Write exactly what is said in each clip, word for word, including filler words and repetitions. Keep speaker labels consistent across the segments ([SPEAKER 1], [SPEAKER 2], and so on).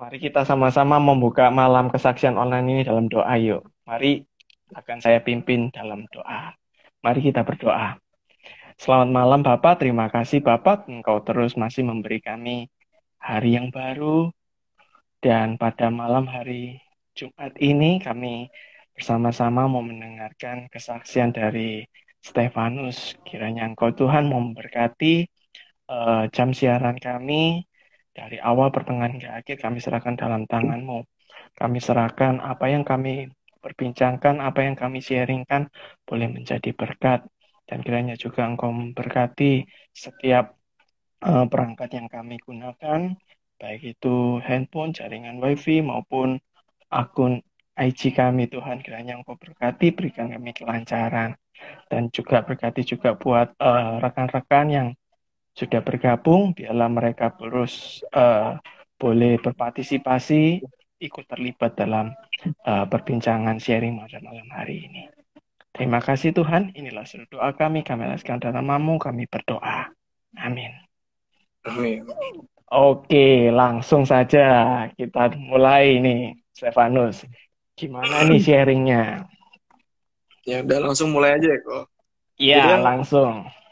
[SPEAKER 1] Mari kita sama-sama membuka malam kesaksian online ini dalam doa yuk. Mari akan saya pimpin dalam doa. Mari kita berdoa. Selamat malam Bapak, terima kasih Bapak, Engkau terus masih memberi kami hari yang baru. Dan pada malam hari Jumat ini kami bersama-sama mau mendengarkan kesaksian dari Stefanus. Kiranya Engkau Tuhan memberkati uh, jam siaran kami. Dari awal, pertengahan, hingga akhir kami serahkan dalam tangan-Mu. Kami serahkan apa yang kami perbincangkan, apa yang kami sharingkan, boleh menjadi berkat. Dan kiranya juga Engkau memberkati setiap uh, perangkat yang kami gunakan, baik itu handphone, jaringan wifi, maupun akun I G kami, Tuhan. Kiranya Engkau berkati, berikan kami kelancaran. Dan juga berkati juga buat uh, rekan-rekan yang sudah bergabung, biarlah mereka terus uh, boleh berpartisipasi, ikut terlibat dalam uh, perbincangan sharing pada malam hari ini. Terima kasih Tuhan, inilah seluruh doa kami, kami alaskan dalam namamu, kami berdoa. Amin.
[SPEAKER 2] Amin.
[SPEAKER 1] Oke, langsung saja kita mulai nih, Stefanus. Gimana nih sharingnya?
[SPEAKER 2] Ya udah langsung mulai aja ya kok.
[SPEAKER 1] Iya,
[SPEAKER 2] Jadi yang
[SPEAKER 1] langsung.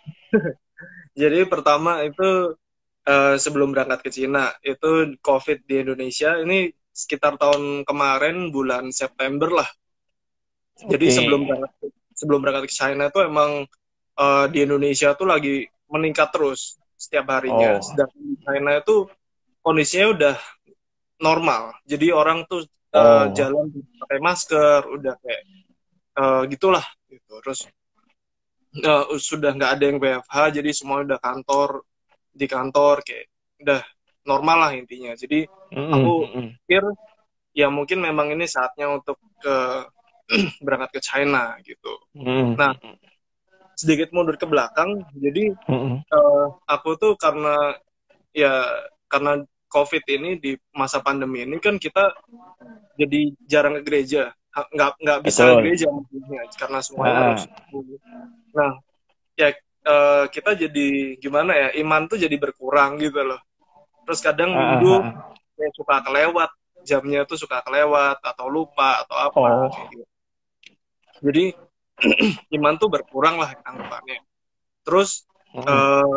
[SPEAKER 2] jadi pertama itu uh, sebelum berangkat ke Cina itu COVID di Indonesia ini sekitar tahun kemarin bulan September lah. Jadi
[SPEAKER 1] Oke.
[SPEAKER 2] sebelum berangkat sebelum berangkat ke China itu emang uh, di Indonesia tuh lagi meningkat terus setiap harinya.
[SPEAKER 1] Oh.
[SPEAKER 2] Sedangkan di China itu kondisinya udah normal. Jadi orang tuh uh,
[SPEAKER 1] Oh.
[SPEAKER 2] jalan pakai masker, udah kayak uh, gitulah gitu. Terus uh, sudah nggak ada yang W F H, jadi semua udah kantor di kantor kayak udah normal lah intinya. Jadi aku
[SPEAKER 1] Mm-mm.
[SPEAKER 2] pikir ya mungkin memang ini saatnya untuk ke berangkat ke China gitu. Nah,
[SPEAKER 1] Mm-mm.
[SPEAKER 2] sedikit mundur ke belakang, jadi
[SPEAKER 1] Mm-mm.
[SPEAKER 2] uh, aku tuh karena ya karena COVID ini di masa pandemi ini kan kita jadi jarang ke gereja, nggak nggak bisa ke
[SPEAKER 1] Betul.
[SPEAKER 2] gereja maksudnya karena semuanya
[SPEAKER 1] Ah,
[SPEAKER 2] harus. Nah, ya uh, kita jadi gimana ya, iman tuh jadi berkurang gitu loh. Terus kadang
[SPEAKER 1] ah,
[SPEAKER 2] minggu
[SPEAKER 1] ah.
[SPEAKER 2] ya suka kelewat, jamnya tuh suka kelewat atau lupa atau apa
[SPEAKER 1] Oh.
[SPEAKER 2] kayak gitu. Jadi iman tuh berkurang lah anggapannya. Terus
[SPEAKER 1] Mm-mm.
[SPEAKER 2] uh,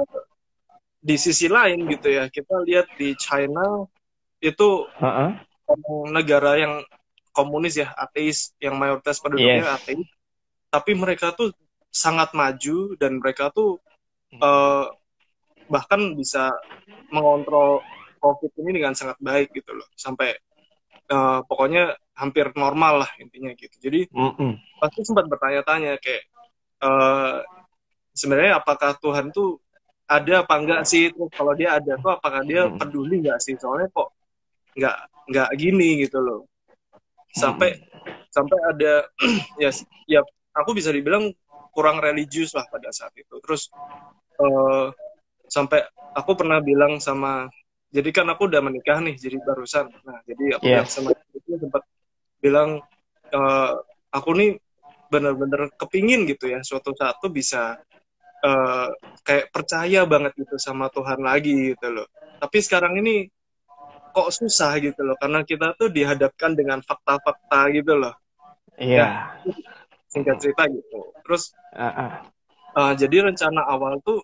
[SPEAKER 2] di sisi lain gitu ya, kita lihat di China itu
[SPEAKER 1] Ah,
[SPEAKER 2] negara yang komunis ya, ateis, yang mayoritas penduduknya
[SPEAKER 1] yes.
[SPEAKER 2] ateis, tapi mereka tuh sangat maju dan mereka tuh uh, bahkan bisa mengontrol COVID ini dengan sangat baik gitu loh, sampai uh, pokoknya hampir normal lah intinya gitu. Jadi
[SPEAKER 1] Mm-mm.
[SPEAKER 2] pasti sempat bertanya-tanya kayak uh, sebenarnya apakah Tuhan tuh ada apa enggak sih? Terus kalau dia ada tuh apakah dia
[SPEAKER 1] Mm-mm.
[SPEAKER 2] peduli nggak sih? Soalnya kok nggak nggak gini gitu loh. Sampai
[SPEAKER 1] Mm-mm.
[SPEAKER 2] sampai ada ya ya aku bisa dibilang kurang religius lah pada saat itu. Terus uh, sampai aku pernah bilang sama, jadi kan aku udah menikah nih, jadi barusan. Nah, jadi aku bilang
[SPEAKER 1] Yes.
[SPEAKER 2] sama itu sempat bilang uh, aku nih bener-bener kepingin gitu ya suatu saat tuh bisa uh, kayak percaya banget gitu sama Tuhan lagi gitu loh. Tapi sekarang ini kok susah gitu loh, karena kita tuh dihadapkan dengan fakta-fakta gitu loh. Ya,
[SPEAKER 1] Iya.
[SPEAKER 2] singkat
[SPEAKER 1] Mm-mm.
[SPEAKER 2] cerita gitu. Terus
[SPEAKER 1] Ah, ah.
[SPEAKER 2] uh, jadi rencana awal tuh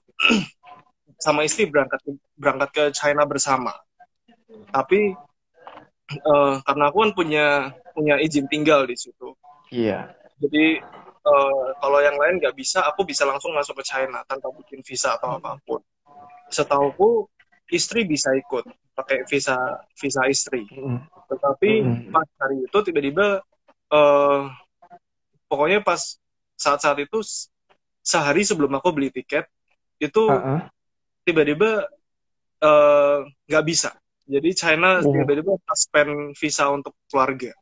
[SPEAKER 2] sama istri berangkat berangkat ke China bersama. Tapi uh, karena aku kan punya punya izin tinggal di situ.
[SPEAKER 1] Iya.
[SPEAKER 2] Jadi uh, kalau yang lain nggak bisa, aku bisa langsung masuk ke China tanpa bikin visa atau apapun. Setauku istri bisa ikut pakai visa visa istri.
[SPEAKER 1] Mm-mm.
[SPEAKER 2] Tetapi
[SPEAKER 1] Mm-mm.
[SPEAKER 2] pas hari itu tiba-tiba uh, pokoknya pas saat-saat itu sehari sebelum aku beli tiket
[SPEAKER 1] Ah,
[SPEAKER 2] itu
[SPEAKER 1] ah.
[SPEAKER 2] tiba-tiba uh, nggak bisa. Jadi China
[SPEAKER 1] Oh.
[SPEAKER 2] tiba-tiba suspend visa untuk keluarga.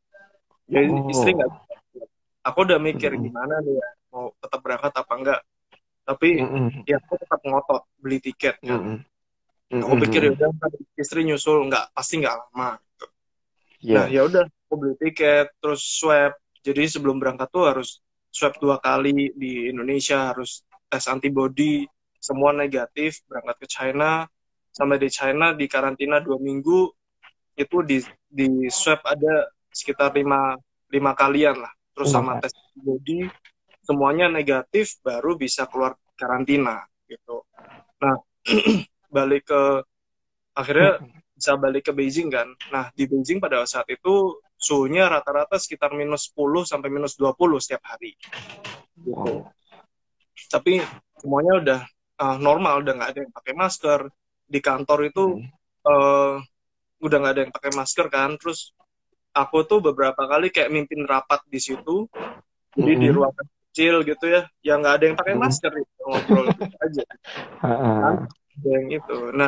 [SPEAKER 2] Jadi istri nggak.
[SPEAKER 1] Oh.
[SPEAKER 2] Aku udah mikir
[SPEAKER 1] Mm-mm.
[SPEAKER 2] gimana nih ya, mau tetap berangkat apa enggak. Tapi
[SPEAKER 1] Mm-mm.
[SPEAKER 2] ya aku tetap ngotot beli tiket kan.
[SPEAKER 1] Mm-mm.
[SPEAKER 2] Aku pikir ya
[SPEAKER 1] Mm-mm.
[SPEAKER 2] udah istri nyusul nggak, pasti nggak lama. Gitu. Nah ya
[SPEAKER 1] Yes.
[SPEAKER 2] udah aku beli tiket terus swab. Jadi sebelum berangkat tuh harus swab dua kali di Indonesia, harus tes antibody, semua negatif. Berangkat ke China, sampai di China di karantina dua minggu, itu di di swab ada sekitar lima lima kalian lah, terus sama tes antibody semuanya negatif baru bisa keluar karantina gitu. Nah balik ke akhirnya bisa balik ke Beijing kan. Nah di Beijing pada saat itu suhunya rata-rata sekitar minus sepuluh sampai minus dua puluh setiap hari gitu. Tapi semuanya udah uh, normal, udah nggak ada yang pakai masker di kantor itu. Uh, udah nggak ada yang pakai masker kan. Terus aku tuh beberapa kali kayak mimpin rapat di situ, jadi mm-hmm. di ruangan kecil gitu ya, yang nggak ada yang pakai masker gitu, ngobrol gitu aja. Kan? Yang itu. Nah,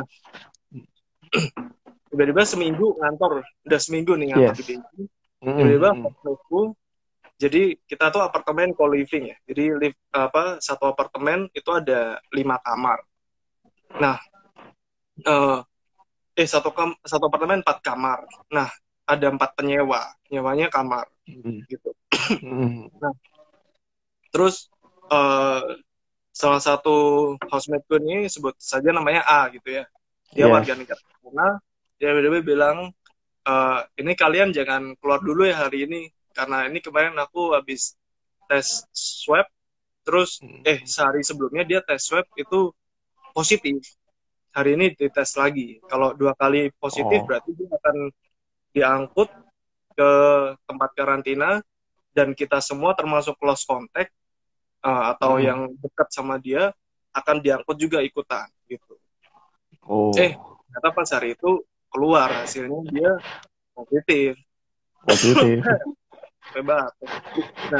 [SPEAKER 2] tiba-tiba seminggu ngantor, udah seminggu nih ngantor yes. di Beijing. Tiba-tiba mm-hmm. jadi kita tuh apartemen co-living ya. Jadi live, apa satu apartemen itu ada lima kamar. Nah, uh, eh satu kam satu apartemen empat kamar. Nah, ada empat penyewa, nyewanya kamar, mm. gitu. Mm. Nah, terus uh, salah satu housemate gue ini sebut saja namanya A gitu ya. Dia yes. warga negara Cina. Dia tiba-tiba bilang, uh, ini kalian jangan keluar dulu ya hari ini, karena ini kemarin aku habis tes swab, terus mm. eh sehari sebelumnya dia tes swab itu positif. Hari ini dites lagi. Kalau dua kali positif oh. berarti dia akan diangkut ke tempat karantina, dan kita semua termasuk close contact uh, atau hmm. yang dekat sama dia akan diangkut juga ikutan gitu. Oh. Eh, ternyata pas hari itu keluar hasilnya dia positif.
[SPEAKER 1] Positif.
[SPEAKER 2] Sampai batuk. Nah,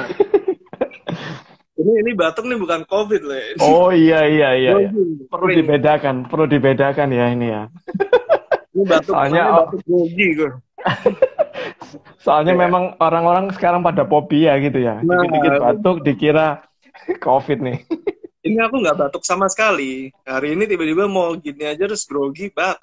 [SPEAKER 2] ini ini batuk nih bukan COVID loh. Ya.
[SPEAKER 1] Oh iya iya iya. iya. Perlu dibedakan, perlu dibedakan ya ini ya.
[SPEAKER 2] Ini batuk, soalnya batuk grogi gue.
[SPEAKER 1] Soalnya ya. Memang orang-orang sekarang pada fobia gitu ya. Nah, dikit-dikit batuk dikira COVID nih.
[SPEAKER 2] Ini aku nggak batuk sama sekali. Hari ini tiba-tiba mau gini aja terus grogi batuk.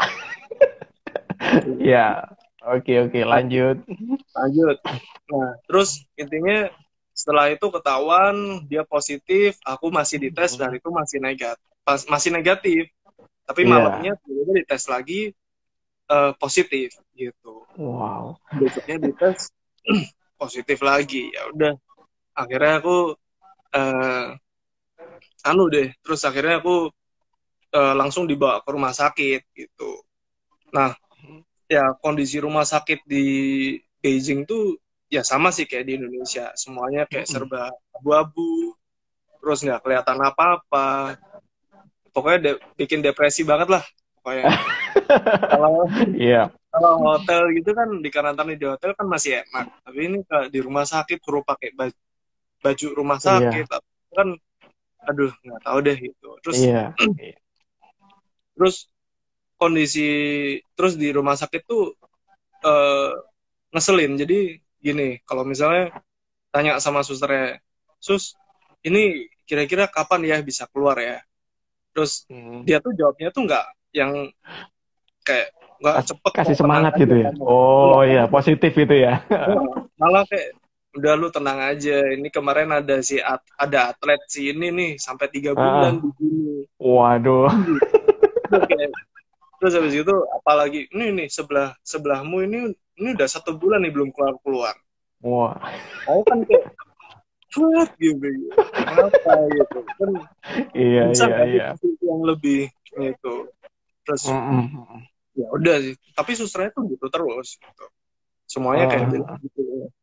[SPEAKER 1] Ya, oke oke lanjut.
[SPEAKER 2] Lanjut. Nah, terus intinya setelah itu ketahuan dia positif, aku masih dites dan itu masih negatif. Pas, masih negatif. Tapi yeah. malamnya tiba-tiba dites lagi uh, positif gitu.
[SPEAKER 1] Wow.
[SPEAKER 2] Besoknya dites positif lagi. Ya udah. Akhirnya aku uh, anu deh. Terus akhirnya aku uh, langsung dibawa ke rumah sakit gitu. Nah, ya kondisi rumah sakit di Beijing tuh ya sama sih kayak di Indonesia. Semuanya kayak serba abu-abu. Terus nggak kelihatan apa-apa. Pokoknya de- bikin depresi banget lah. Pokoknya. Kalau yeah. kalau hotel gitu kan, di karantina di hotel kan masih enak. Tapi ini di rumah sakit perlu pakai baju, baju rumah sakit. Yeah. Kan, aduh nggak tahu deh gitu. Terus, yeah. terus kondisi terus di rumah sakit tuh uh, ngeselin. Jadi gini, kalau misalnya tanya sama susternya, sus, ini kira-kira kapan ya bisa keluar ya? Terus hmm. dia tuh jawabnya tuh nggak yang kayak nggak cepet
[SPEAKER 1] kasih semangat gitu ya. Oh iya, positif itu ya.
[SPEAKER 2] Malah kayak udah lu tenang aja. Ini kemarin ada si at, ada atlet si ini nih sampai tiga bulan ah. di sini.
[SPEAKER 1] Waduh.
[SPEAKER 2] Terus, kayak, terus habis itu apalagi ini nih sebelah sebelahmu ini ini udah satu bulan nih belum keluar keluar.
[SPEAKER 1] Wah.
[SPEAKER 2] Aku kan kayak what gitu. Kenapa gitu kan?
[SPEAKER 1] Iya iya iya.
[SPEAKER 2] Yang lebih gitu. Terus mm-hmm. ya udah sih. Tapi susternya tuh gitu terus. Gitu. Semuanya kayak uh. gitu.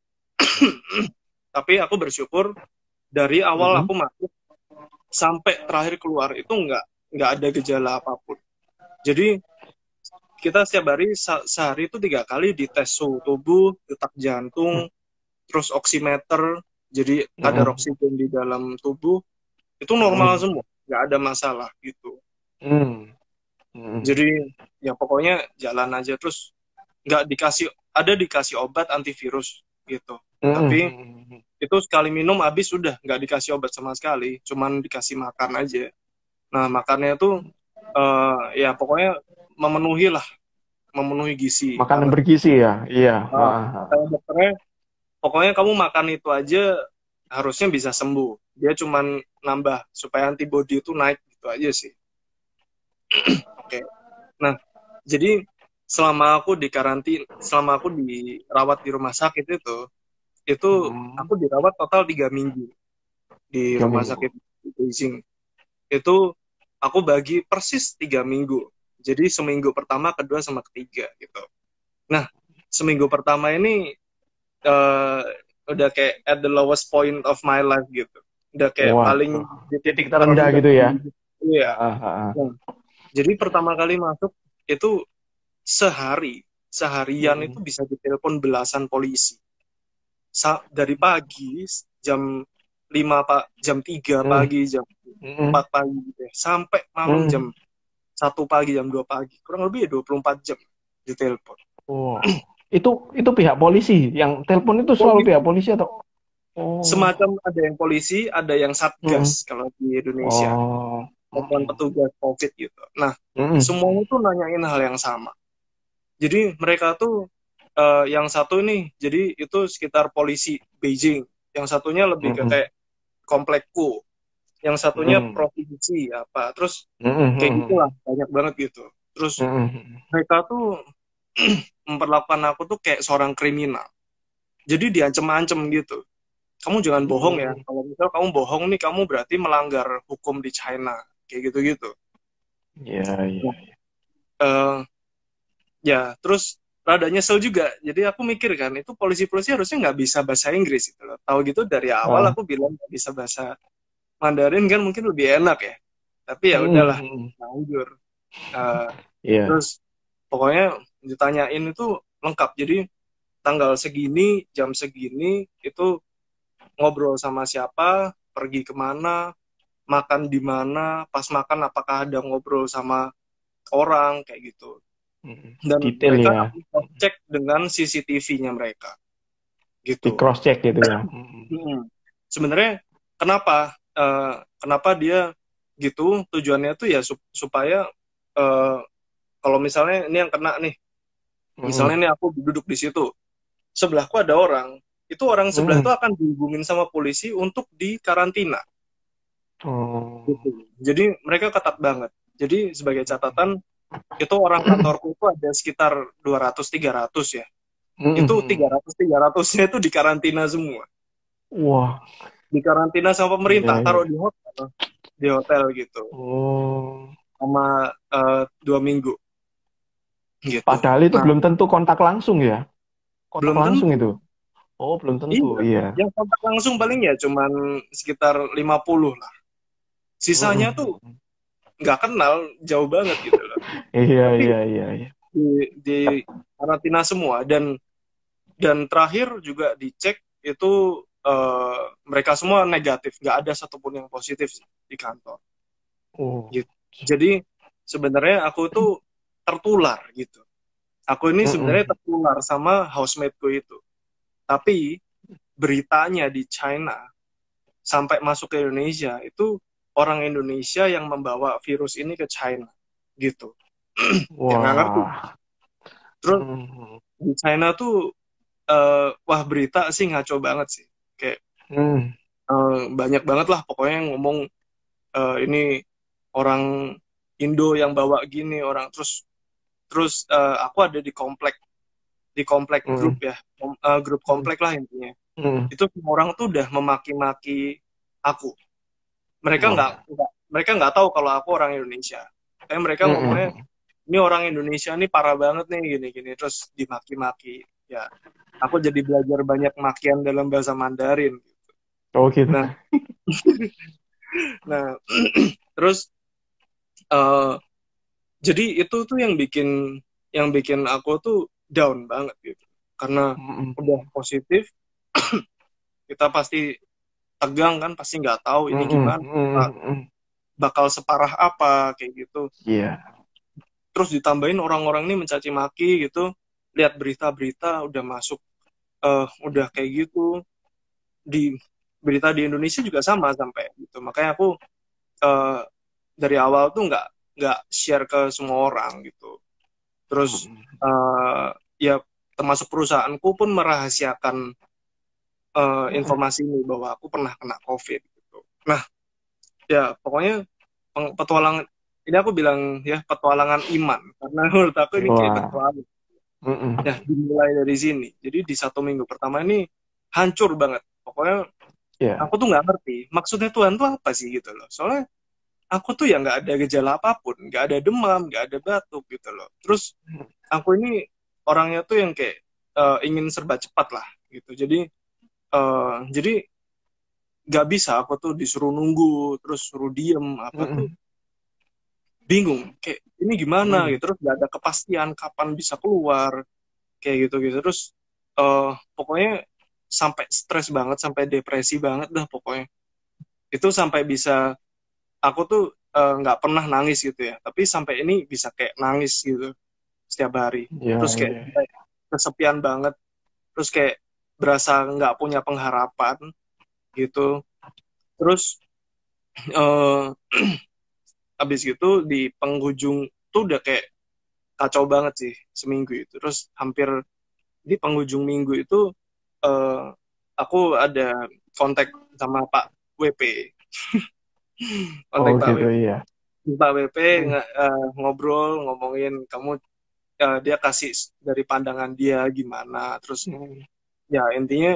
[SPEAKER 2] Tapi aku bersyukur dari awal mm-hmm. aku masuk sampai terakhir keluar itu nggak nggak ada gejala apapun. Jadi kita setiap hari se- sehari itu tiga kali dites suhu tubuh, detak jantung, mm. terus oximeter. Jadi mm. kadar oksigen di dalam tubuh itu normal mm. semua, nggak ada masalah gitu. Mm. Mm. Jadi ya pokoknya jalan aja, terus nggak dikasih ada dikasih obat antivirus gitu. Mm. Tapi itu sekali minum habis udah nggak dikasih obat sama sekali, cuman dikasih makan aja. Nah makannya tuh uh, ya pokoknya memenuhi lah, memenuhi gizi.
[SPEAKER 1] Makanan bergizi ya, iya.
[SPEAKER 2] Nah, kata dokternya, pokoknya kamu makan itu aja harusnya bisa sembuh. Dia cuman nambah supaya antibody itu naik gitu aja sih. Oke. Okay. Nah, jadi selama aku di karantin, selama aku dirawat di rumah sakit itu, itu
[SPEAKER 1] Hmm,
[SPEAKER 2] aku dirawat total tiga minggu di
[SPEAKER 1] tiga
[SPEAKER 2] rumah
[SPEAKER 1] minggu.
[SPEAKER 2] sakit di Beijing. Itu aku bagi persis tiga minggu. Jadi seminggu pertama, kedua, sama ketiga gitu. Nah, seminggu pertama ini uh, udah kayak at the lowest point of my life gitu. Udah kayak paling
[SPEAKER 1] Waduh,
[SPEAKER 2] di
[SPEAKER 1] titik
[SPEAKER 2] titik
[SPEAKER 1] terendah
[SPEAKER 2] terendah.
[SPEAKER 1] gitu ya.
[SPEAKER 2] Iya.
[SPEAKER 1] Ah, ah, ah.
[SPEAKER 2] Nah, jadi pertama kali masuk itu sehari, seharian itu
[SPEAKER 1] Mm-mm.
[SPEAKER 2] bisa ditelepon belasan polisi. Sa dari pagi jam lima pak, jam tiga
[SPEAKER 1] Mm,
[SPEAKER 2] pagi, jam
[SPEAKER 1] mm,
[SPEAKER 2] empat pagi gitu ya, sampai malam jam
[SPEAKER 1] mm.
[SPEAKER 2] satu pagi, jam dua pagi. Kurang lebih ya dua puluh empat jam ditelepon.
[SPEAKER 1] Wow. Itu itu pihak polisi yang telepon itu selalu pihak
[SPEAKER 2] Polisi.
[SPEAKER 1] polisi atau? Oh.
[SPEAKER 2] Semacam ada yang polisi, ada yang
[SPEAKER 1] Mm-mm.
[SPEAKER 2] satgas kalau di Indonesia.
[SPEAKER 1] Oh.
[SPEAKER 2] Satuan
[SPEAKER 1] Mm-mm.
[SPEAKER 2] petugas COVID gitu. Nah, semuanya
[SPEAKER 1] Mm-mm.
[SPEAKER 2] tuh nanyain hal yang sama. Jadi mereka tuh eh, yang satu nih, jadi itu sekitar polisi Beijing. Yang satunya lebih ke
[SPEAKER 1] Mm-mm.
[SPEAKER 2] kayak komplekku. Yang satunya
[SPEAKER 1] Mm-mm.
[SPEAKER 2] provinsi apa. Terus kayak
[SPEAKER 1] Mm-mm.
[SPEAKER 2] gitulah, banyak banget gitu. Terus
[SPEAKER 1] Mm-mm.
[SPEAKER 2] mereka tuh memperlakukan aku tuh kayak seorang kriminal. Jadi diancem-ancem gitu. Kamu jangan bohong ya.
[SPEAKER 1] Mm-mm.
[SPEAKER 2] Kalau misal kamu bohong nih, kamu berarti melanggar hukum di China. Kayak gitu-gitu.
[SPEAKER 1] Iya, iya.
[SPEAKER 2] Nah, eh, ya, terus rada nyesel juga. Jadi aku mikir kan, itu polisi-polisi harusnya nggak bisa bahasa Inggris gitu loh. Tahu gitu dari awal
[SPEAKER 1] Ah.
[SPEAKER 2] aku bilang nggak bisa bahasa Mandarin kan mungkin lebih enak ya. Tapi ya udahlah,
[SPEAKER 1] Mm-mm.
[SPEAKER 2] lanjut. Eh,
[SPEAKER 1] Iya.
[SPEAKER 2] terus pokoknya ditanyain itu lengkap. Jadi tanggal segini, jam segini, itu ngobrol sama siapa, pergi kemana, makan di mana, pas makan apakah ada ngobrol sama orang, kayak gitu.
[SPEAKER 1] Mm-mm.
[SPEAKER 2] Dan
[SPEAKER 1] Detail
[SPEAKER 2] mereka
[SPEAKER 1] ya.
[SPEAKER 2] cek dengan C C T V-nya mereka,
[SPEAKER 1] Di
[SPEAKER 2] gitu.
[SPEAKER 1] cross check gitu ya. Mm-mm.
[SPEAKER 2] Hmm. Sebenarnya kenapa eh, kenapa dia gitu? Tujuannya tuh ya sup- supaya eh, kalau misalnya ini yang kena nih, misalnya
[SPEAKER 1] Mm-mm.
[SPEAKER 2] nih aku duduk di situ, sebelahku ada orang, itu orang sebelah
[SPEAKER 1] Mm-mm.
[SPEAKER 2] tuh akan dihubungin sama polisi untuk dikarantina.
[SPEAKER 1] Oh.
[SPEAKER 2] Gitu. Jadi mereka ketat banget. Jadi sebagai catatan, itu orang kantorku itu ada sekitar dua ratus tiga ratus ya. Itu tiga
[SPEAKER 1] Mm-mm.
[SPEAKER 2] ratus tiga ratus-nya itu dikarantina semua.
[SPEAKER 1] Wah,
[SPEAKER 2] Dikarantina sama
[SPEAKER 1] iya,
[SPEAKER 2] pemerintah, taruh
[SPEAKER 1] iya.
[SPEAKER 2] di hotel, di hotel gitu.
[SPEAKER 1] Oh.
[SPEAKER 2] Sama eh, dua minggu gitu.
[SPEAKER 1] Padahal itu
[SPEAKER 2] Nah,
[SPEAKER 1] belum tentu kontak langsung ya. Kontak
[SPEAKER 2] belum
[SPEAKER 1] langsung
[SPEAKER 2] tentu.
[SPEAKER 1] itu. Oh, belum tentu.
[SPEAKER 2] Iya,
[SPEAKER 1] Iya.
[SPEAKER 2] yang kontak langsung paling ya cuman sekitar lima puluh lah. Sisanya tuh
[SPEAKER 1] Mm-mm.
[SPEAKER 2] nggak kenal, jauh banget gitu loh.
[SPEAKER 1] Iya,
[SPEAKER 2] Tapi
[SPEAKER 1] iya, iya, iya.
[SPEAKER 2] di, di karantina semua, dan dan terakhir juga dicek itu eh, mereka semua negatif, nggak ada satupun yang positif sih di kantor
[SPEAKER 1] Oh.
[SPEAKER 2] gitu. Jadi sebenarnya aku tuh tertular gitu. Aku ini sebenarnya
[SPEAKER 1] Mm-mm.
[SPEAKER 2] tertular sama housemateku itu. Tapi beritanya di China sampai masuk ke Indonesia itu orang Indonesia yang membawa virus ini ke China gitu. Ya nggak ngerti.
[SPEAKER 1] Wah.
[SPEAKER 2] Terus
[SPEAKER 1] Mm.
[SPEAKER 2] di China tuh eh, wah, berita sih ngaco banget sih. Kayak
[SPEAKER 1] Mm.
[SPEAKER 2] eh, banyak banget lah pokoknya yang ngomong eh, ini orang Indo yang bawa gini orang, terus terus eh, aku ada di komplek di komplek grup
[SPEAKER 1] Mm.
[SPEAKER 2] ya, kom- eh, grup
[SPEAKER 1] Mm.
[SPEAKER 2] komplek lah intinya.
[SPEAKER 1] Mm.
[SPEAKER 2] Itu semua orang tuh udah memaki-maki aku. Mereka nggak
[SPEAKER 1] Wah.
[SPEAKER 2] nggak- mereka nggak tahu kalau aku orang Indonesia. Tapi mereka ngomongnya
[SPEAKER 1] Mm-mm.
[SPEAKER 2] ini orang Indonesia nih parah banget nih gini-gini, terus dimaki-maki. Ya, aku jadi belajar banyak makian dalam bahasa Mandarin.
[SPEAKER 1] Oh gitu.
[SPEAKER 2] Nah, nah terus eh, jadi itu tuh yang bikin yang bikin aku tuh down banget gitu. Karena
[SPEAKER 1] Mm-mm.
[SPEAKER 2] udah positif, kita pasti tegang kan, pasti nggak tahu ini
[SPEAKER 1] Mm-mm.
[SPEAKER 2] gimana,
[SPEAKER 1] Mm-mm.
[SPEAKER 2] bakal separah apa kayak gitu.
[SPEAKER 1] Iya.
[SPEAKER 2] Terus ditambahin orang-orang ini mencaci maki gitu, lihat berita-berita udah masuk, eh udah kayak gitu di berita di Indonesia juga sama sampai gitu. Makanya aku eh, dari awal tuh nggak nggak share ke semua orang gitu. Terus
[SPEAKER 1] Mm-mm.
[SPEAKER 2] eh, ya termasuk perusahaanku pun merahasiakan eh,
[SPEAKER 1] Mm-mm.
[SPEAKER 2] informasi ini bahwa aku pernah kena COVID gitu. Nah, ya pokoknya peng- petualangan ini aku bilang ya petualangan iman, karena menurut aku ini kayak
[SPEAKER 1] Wah.
[SPEAKER 2] petualangan.
[SPEAKER 1] Mm-mm.
[SPEAKER 2] Nah, dimulai dari sini. Jadi di satu minggu pertama ini hancur banget. Pokoknya
[SPEAKER 1] Ya.
[SPEAKER 2] aku tuh nggak ngerti maksudnya Tuhan tuh apa sih gitu loh. Soalnya aku tuh ya nggak ada gejala apapun, nggak ada demam, nggak ada batuk gitu loh. Terus aku ini orangnya tuh yang kayak eh, ingin serba cepat lah gitu. Jadi eh, jadi nggak bisa aku tuh disuruh nunggu, terus suruh diem apa tuh
[SPEAKER 1] Mm-mm.
[SPEAKER 2] bingung. Kayak ini gimana
[SPEAKER 1] Mm-mm.
[SPEAKER 2] gitu. Terus nggak ada kepastian kapan bisa keluar kayak gitu gitu. Terus eh pokoknya sampai stres banget, sampai depresi banget dah pokoknya. Itu sampai bisa aku tuh eh, nggak pernah nangis gitu ya, tapi sampai ini bisa kayak nangis gitu setiap hari.
[SPEAKER 1] Ya,
[SPEAKER 2] Terus kayak
[SPEAKER 1] ya.
[SPEAKER 2] sampai kesepian banget, terus kayak berasa nggak punya pengharapan gitu. Terus eh habis gitu di penghujung tuh udah kayak kacau banget sih seminggu itu. Terus hampir di penghujung minggu itu eh aku ada kontak sama Pak W P,
[SPEAKER 1] Oh
[SPEAKER 2] kontak Pak
[SPEAKER 1] gitu
[SPEAKER 2] W P.
[SPEAKER 1] iya.
[SPEAKER 2] Pak W P
[SPEAKER 1] Mm.
[SPEAKER 2] nge- eh, ngobrol ngomongin kamu, eh, dia kasih dari pandangan dia gimana, terus
[SPEAKER 1] Mm.
[SPEAKER 2] ya intinya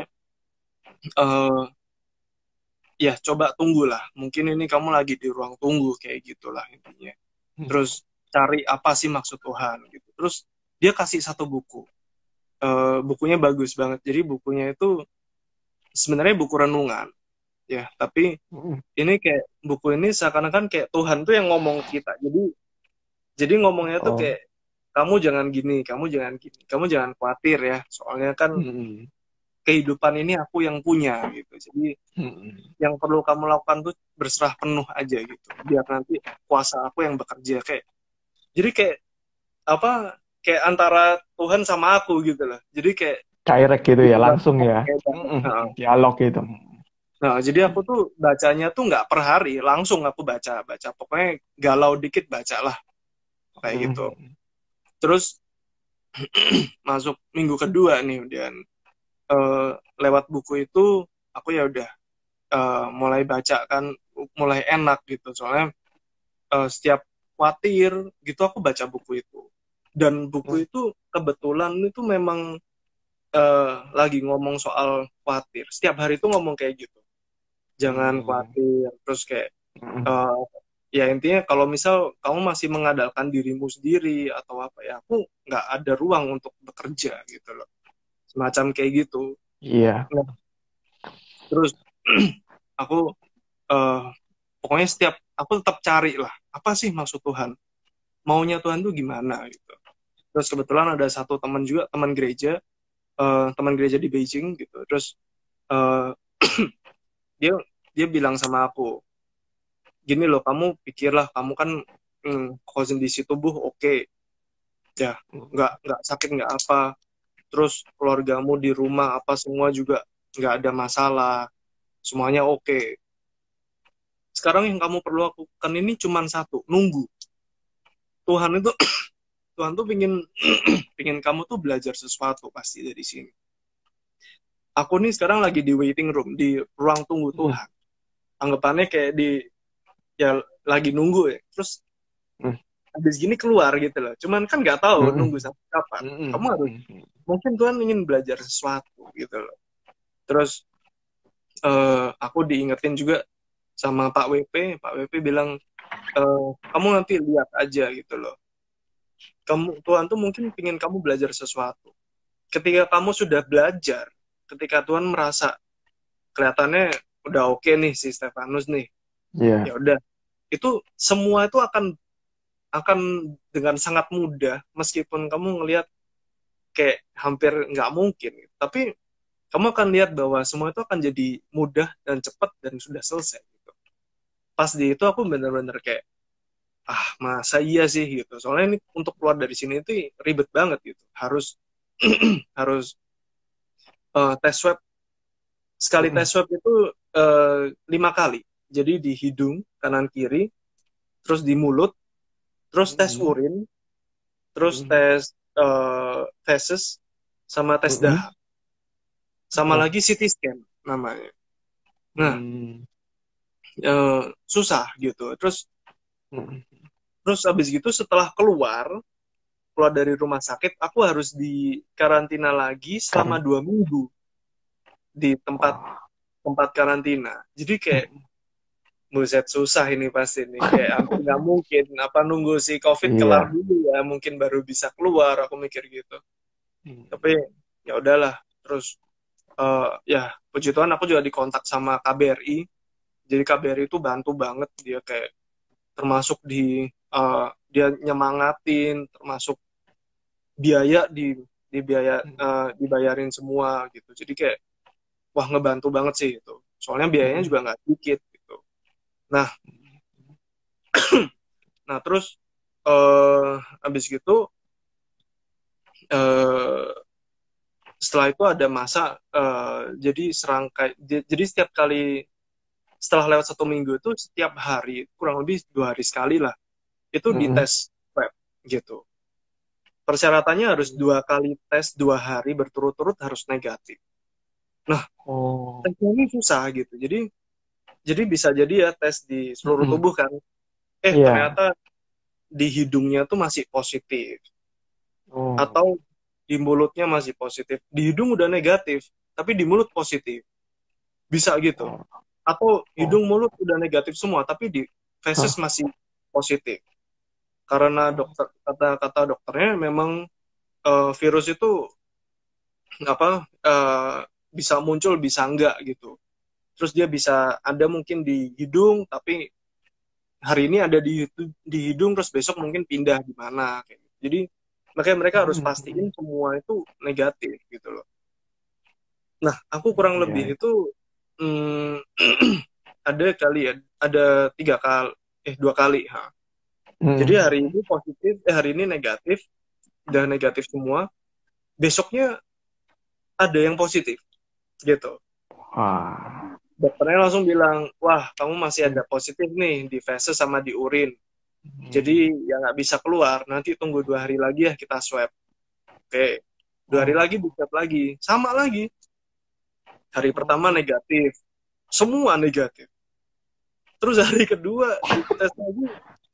[SPEAKER 2] eh ya coba tunggulah, mungkin ini kamu lagi di ruang tunggu kayak gitulah intinya. Terus cari apa sih maksud Tuhan gitu. Terus dia kasih satu buku. Eh, bukunya bagus banget, jadi bukunya itu sebenarnya buku renungan ya, tapi
[SPEAKER 1] Mm.
[SPEAKER 2] ini kayak buku ini seakan-akan kayak Tuhan tuh yang ngomong ke kita. Jadi jadi ngomongnya tuh
[SPEAKER 1] Oh.
[SPEAKER 2] kayak kamu jangan gini, kamu jangan gini, kamu jangan khawatir ya, soalnya kan
[SPEAKER 1] Mm.
[SPEAKER 2] kehidupan ini aku yang punya gitu. Jadi
[SPEAKER 1] Mm.
[SPEAKER 2] yang perlu kamu lakukan tuh berserah penuh aja gitu, biar nanti kuasa aku yang bekerja. Kayak jadi kayak apa, kayak antara Tuhan sama aku gitu loh. Jadi kayak
[SPEAKER 1] Direct gitu ya,
[SPEAKER 2] gitu banget,
[SPEAKER 1] langsung ya.
[SPEAKER 2] kayak banget.
[SPEAKER 1] Mm-mm.
[SPEAKER 2] Nah,
[SPEAKER 1] Dialog gitu.
[SPEAKER 2] nah, jadi aku tuh bacanya tuh nggak per hari, langsung aku baca baca pokoknya galau dikit baca lah kayak gitu.
[SPEAKER 1] Mm.
[SPEAKER 2] Terus masuk minggu kedua nih, dan eh, lewat buku itu aku ya udah eh, mulai baca kan, mulai enak gitu. Soalnya eh, setiap khawatir gitu aku baca buku itu, dan buku
[SPEAKER 1] Mm.
[SPEAKER 2] itu kebetulan itu memang eh, lagi ngomong soal khawatir. Setiap hari itu ngomong kayak gitu, jangan
[SPEAKER 1] Mm.
[SPEAKER 2] khawatir. Terus kayak
[SPEAKER 1] Mm.
[SPEAKER 2] eh, ya intinya kalau misal kamu masih mengandalkan dirimu sendiri atau apa ya, aku nggak ada ruang untuk bekerja gitu loh, semacam kayak gitu.
[SPEAKER 1] Iya.
[SPEAKER 2] Nah, terus aku eh, pokoknya setiap aku tetap cari lah apa sih maksud Tuhan, maunya Tuhan tuh gimana gitu. Terus kebetulan ada satu teman juga, teman gereja, eh, teman gereja di Beijing gitu. Terus eh, dia dia bilang sama aku gini loh, kamu pikirlah, kamu kan hmm, kondisi tubuh oke ya, nggak nggak sakit nggak apa, terus keluargamu di rumah apa semua juga nggak ada masalah, semuanya oke. Sekarang yang kamu perlu lakukan ini cuma satu, nunggu. Tuhan itu Tuhan tuh pingin pingin kamu tuh belajar sesuatu pasti dari sini. Aku nih sekarang lagi di waiting room, di ruang tunggu
[SPEAKER 1] Mm.
[SPEAKER 2] Tuhan. Anggapannya kayak di ya lagi nunggu ya. Terus
[SPEAKER 1] Mm.
[SPEAKER 2] habis gini keluar gitu loh. Cuman kan nggak tahu nunggu
[SPEAKER 1] Mm.
[SPEAKER 2] sampai kapan. Kamu harus,
[SPEAKER 1] Mm.
[SPEAKER 2] mungkin Tuhan ingin belajar sesuatu gitu loh. Terus eh, aku diingetin juga sama Pak W P. Pak W P bilang eh, kamu nanti lihat aja gitu loh. Kamu Tuhan tuh mungkin pingin kamu belajar sesuatu. Ketika kamu sudah belajar, ketika Tuhan merasa kelihatannya udah oke nih si Stefanus nih,
[SPEAKER 1] Iya.
[SPEAKER 2] ya udah, itu semua itu akan akan dengan sangat mudah, meskipun kamu ngelihat kayak hampir nggak mungkin, tapi kamu akan lihat bahwa semua itu akan jadi mudah dan cepat dan sudah selesai gitu. Pas di itu aku bener-bener kayak ah masa iya sih gitu, soalnya ini untuk keluar dari sini itu ribet banget gitu, harus harus eh, tes swab. Sekali tes
[SPEAKER 1] Mm.
[SPEAKER 2] swab itu eh, lima kali, jadi di hidung kanan kiri, terus di mulut, terus tes
[SPEAKER 1] Mm.
[SPEAKER 2] urin, terus
[SPEAKER 1] Mm.
[SPEAKER 2] tes eh, feses, sama tes
[SPEAKER 1] Mm.
[SPEAKER 2] dahak, sama
[SPEAKER 1] Oh.
[SPEAKER 2] lagi C T scan namanya. Nah,
[SPEAKER 1] Mm.
[SPEAKER 2] eh, susah gitu. Terus
[SPEAKER 1] Mm.
[SPEAKER 2] Terus habis gitu setelah keluar keluar dari rumah sakit, aku harus di karantina lagi selama
[SPEAKER 1] Karena
[SPEAKER 2] dua minggu di tempat
[SPEAKER 1] wah.
[SPEAKER 2] tempat karantina. Jadi kayak buset susah ini pasti nih, kayak hampir nggak mungkin apa nunggu si COVID kelar
[SPEAKER 1] Iya.
[SPEAKER 2] dulu ya mungkin baru bisa keluar, aku mikir gitu. Tapi
[SPEAKER 1] Hmm.
[SPEAKER 2] ya udahlah. Terus eh, ya puji Tuhan aku juga dikontak sama K B R I. Jadi K B R I itu bantu banget, dia kayak termasuk di eh, dia nyemangatin, termasuk biaya di di biaya eh, dibayarin semua gitu. Jadi kayak wah ngebantu banget sih itu. Soalnya biayanya
[SPEAKER 1] Hmm.
[SPEAKER 2] juga nggak sedikit gitu. Nah, nah terus eh habis gitu eh setelah itu ada masa eh, jadi serangkai jadi setiap kali setelah lewat satu minggu itu setiap hari kurang lebih dua hari sekali lah itu
[SPEAKER 1] Hmm.
[SPEAKER 2] dites swab gitu. Persyaratannya harus dua kali tes dua hari berturut-turut harus negatif. Nah,
[SPEAKER 1] Oh.
[SPEAKER 2] tesnya ini susah gitu. Jadi jadi bisa jadi ya tes di seluruh
[SPEAKER 1] Hmm.
[SPEAKER 2] tubuh kan. Eh
[SPEAKER 1] Iya.
[SPEAKER 2] ternyata di hidungnya tuh masih positif
[SPEAKER 1] Oh.
[SPEAKER 2] atau di mulutnya masih positif. Di hidung udah negatif, tapi di mulut positif. Bisa gitu.
[SPEAKER 1] Oh.
[SPEAKER 2] Atau
[SPEAKER 1] Oh.
[SPEAKER 2] hidung mulut udah negatif semua, tapi di feses
[SPEAKER 1] Hah.
[SPEAKER 2] masih positif. Karena dokter kata kata dokternya memang uh, virus itu apa uh, bisa muncul bisa enggak gitu. Terus dia bisa ada mungkin di hidung, tapi hari ini ada di di hidung terus besok mungkin pindah di mana kayak gitu. Jadi makanya mereka harus
[SPEAKER 1] Hmm.
[SPEAKER 2] pastiin semua itu negatif gitu loh. Nah, aku kurang
[SPEAKER 1] Iya.
[SPEAKER 2] lebih itu hmm, ada kali ya, ada tiga kali, eh dua kali. Ha. Jadi
[SPEAKER 1] Hmm.
[SPEAKER 2] hari ini positif, eh hari ini negatif, udah negatif semua. Besoknya ada yang positif, gitu.
[SPEAKER 1] Wah.
[SPEAKER 2] Dokternya langsung bilang, wah kamu masih ada positif nih di feses sama di urin.
[SPEAKER 1] Hmm.
[SPEAKER 2] Jadi ya nggak bisa keluar, nanti tunggu dua hari lagi ya kita swab. Oke, dua hari lagi di
[SPEAKER 1] Oh.
[SPEAKER 2] swab lagi, sama lagi. Hari pertama
[SPEAKER 1] Oh.
[SPEAKER 2] negatif, semua negatif. Terus hari kedua dites lagi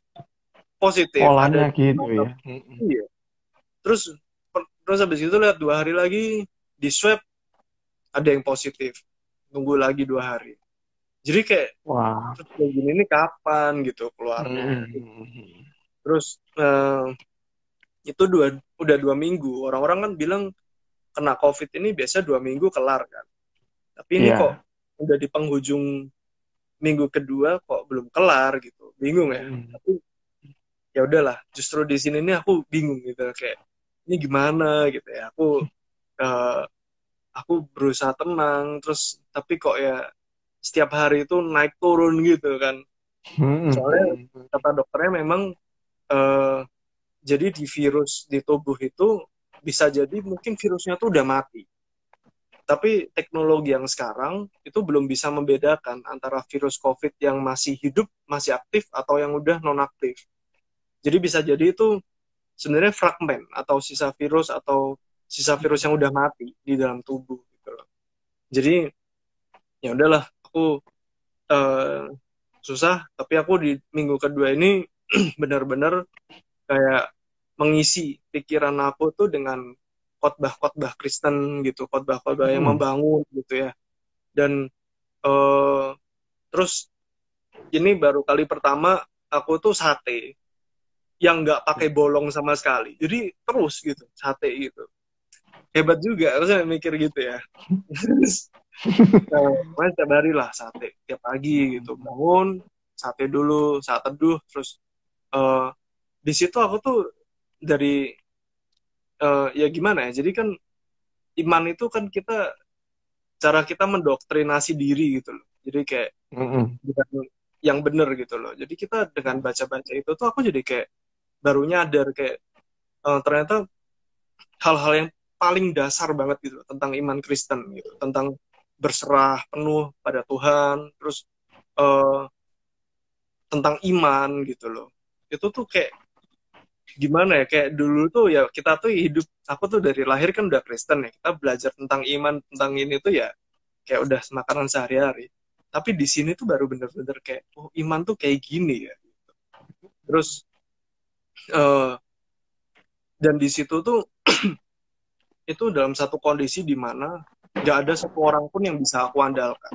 [SPEAKER 2] positif, ada
[SPEAKER 1] Polanya gitu
[SPEAKER 2] dua,
[SPEAKER 1] ya. Hmm.
[SPEAKER 2] iya. Terus terus habis itu lihat dua hari lagi di swab ada yang positif, tunggu lagi dua hari. Jadi kayak
[SPEAKER 1] Wah.
[SPEAKER 2] terus kayak gini nih kapan gitu keluarnya.
[SPEAKER 1] Hmm.
[SPEAKER 2] Terus eh, itu dua udah dua minggu. Orang-orang kan bilang kena COVID ini biasa dua minggu kelar kan. Tapi ini kok
[SPEAKER 1] Iya.
[SPEAKER 2] udah di penghujung minggu kedua kok belum kelar gitu. Bingung ya.
[SPEAKER 1] Hmm.
[SPEAKER 2] Tapi ya udahlah. Justru di sini nih aku bingung gitu kayak ini gimana gitu ya. Aku eh, aku berusaha tenang terus tapi kok ya setiap hari itu naik turun gitu kan. Soalnya
[SPEAKER 1] Hmm.
[SPEAKER 2] kata dokternya memang eh, jadi di virus di tubuh itu bisa jadi mungkin virusnya tuh udah mati. Tapi teknologi yang sekarang itu belum bisa membedakan antara virus COVID yang masih hidup, masih aktif, atau yang udah non-aktif. Jadi bisa jadi itu sebenarnya fragmen atau sisa virus atau sisa virus yang udah mati di dalam tubuh. Gitu loh. Jadi ya udahlah, aku eh, susah, tapi aku di minggu kedua ini benar-benar kayak mengisi pikiran aku tuh dengan khotbah-khotbah Kristen gitu, khotbah-khotbah yang
[SPEAKER 1] Hmm.
[SPEAKER 2] membangun gitu ya. Dan eh, terus ini baru kali pertama aku tuh sate yang nggak pakai bolong sama sekali. Jadi terus gitu sate gitu. Hebat juga, aku saya mikir gitu ya. Terus eh, tiap hari lah sate tiap pagi gitu bangun sate dulu saat teduh terus eh, di situ aku tuh dari eh, ya gimana ya jadi kan iman itu kan kita cara kita mendoktrinasi diri gitu loh jadi kayak
[SPEAKER 1] Hmm.
[SPEAKER 2] bukan yang benar gitu loh jadi kita dengan baca-baca itu tuh aku jadi kayak baru nyadar kayak eh, ternyata hal-hal yang paling dasar banget gitu loh, tentang iman Kristen gitu tentang berserah penuh pada Tuhan terus eh, tentang iman gitu loh itu tuh kayak gimana ya kayak dulu tuh ya kita tuh hidup aku tuh dari lahir kan udah Kristen ya kita belajar tentang iman tentang ini tuh ya kayak udah makanan sehari-hari tapi di sini tuh baru bener-bener kayak oh iman tuh kayak gini ya terus uh, dan di situ tuh itu dalam satu kondisi di mana nggak ada satu orang pun yang bisa aku andalkan.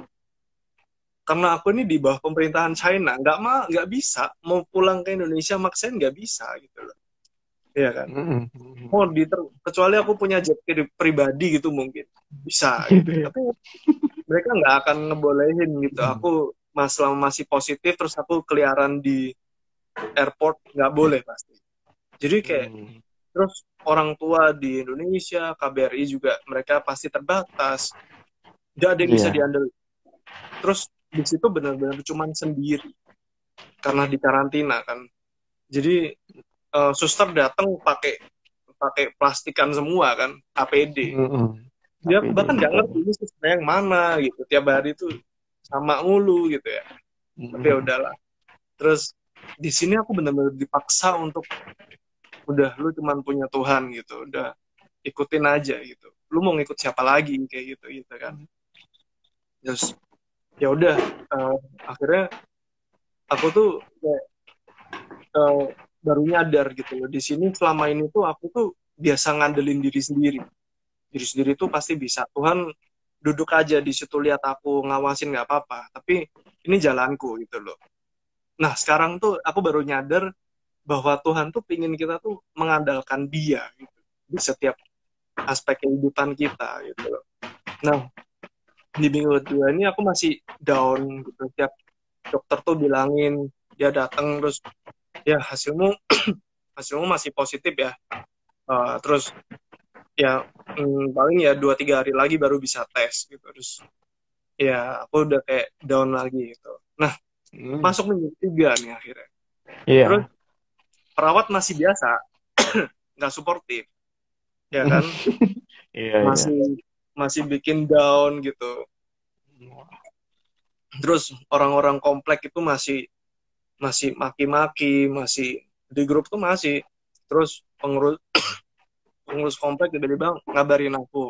[SPEAKER 2] Karena aku ini di bawah pemerintahan China, nggak mah nggak bisa mau pulang ke Indonesia maksain nggak bisa gitu loh, ya kan?
[SPEAKER 1] Mm-mm.
[SPEAKER 2] Mau diter kecuali aku punya jet pribadi gitu mungkin bisa
[SPEAKER 1] Gitu
[SPEAKER 2] gitu.
[SPEAKER 1] ya.
[SPEAKER 2] Tapi mereka nggak akan ngebolehin gitu. Aku mas selama masih positif terus aku keliaran di airport nggak boleh pasti. Jadi kayak
[SPEAKER 1] Mm.
[SPEAKER 2] terus orang tua di Indonesia, K B R I juga mereka pasti terbatas, nggak ada yang bisa
[SPEAKER 1] Iya.
[SPEAKER 2] diandalkan. Terus di situ benar-benar cuman sendiri karena di karantina kan. Jadi uh, suster datang pakai pakai plastikan semua kan, A P D.
[SPEAKER 1] Mm-mm.
[SPEAKER 2] Dia
[SPEAKER 1] A P D
[SPEAKER 2] bahkan nggak
[SPEAKER 1] betul.
[SPEAKER 2] ngerti ini suster yang mana gitu. Tiap hari itu sama mulu gitu ya. Tapi ya
[SPEAKER 1] Mm-mm.
[SPEAKER 2] udahlah. Terus di sini aku benar-benar dipaksa untuk udah lu cuman punya Tuhan gitu. Udah ikutin aja gitu. Lu mau ngikut siapa lagi kayak gitu gitu kan. Terus ya udah uh, akhirnya aku tuh kayak uh, baru nyadar gitu loh. Di sini selama ini tuh aku tuh biasa ngandelin diri sendiri. Diri sendiri tuh pasti bisa. Tuhan duduk aja di situ lihat aku ngawasin nggak apa-apa. Tapi ini jalanku gitu loh. Nah sekarang tuh aku baru nyadar bahwa Tuhan tuh pingin kita tuh mengandalkan Dia gitu di setiap aspek kehidupan kita gitu loh. Nah di minggu kedua ini aku masih down gitu. Tiap dokter tuh bilangin dia datang terus ya hasilmu hasilmu masih positif ya. Uh, terus ya hmm, paling ya dua tiga hari lagi baru bisa tes gitu. Terus ya aku udah kayak down lagi gitu. Nah
[SPEAKER 1] Mm.
[SPEAKER 2] masuk minggu ketiga nih akhirnya. Terus
[SPEAKER 1] Iya.
[SPEAKER 2] perawat masih biasa, nggak suportif, ya kan?
[SPEAKER 1] Iya, iya.
[SPEAKER 2] Masih masih bikin down gitu. Terus orang-orang komplek itu masih masih maki-maki, masih di grup tuh masih. Terus pengurus pengurus komplek tiba-tiba ngabarin aku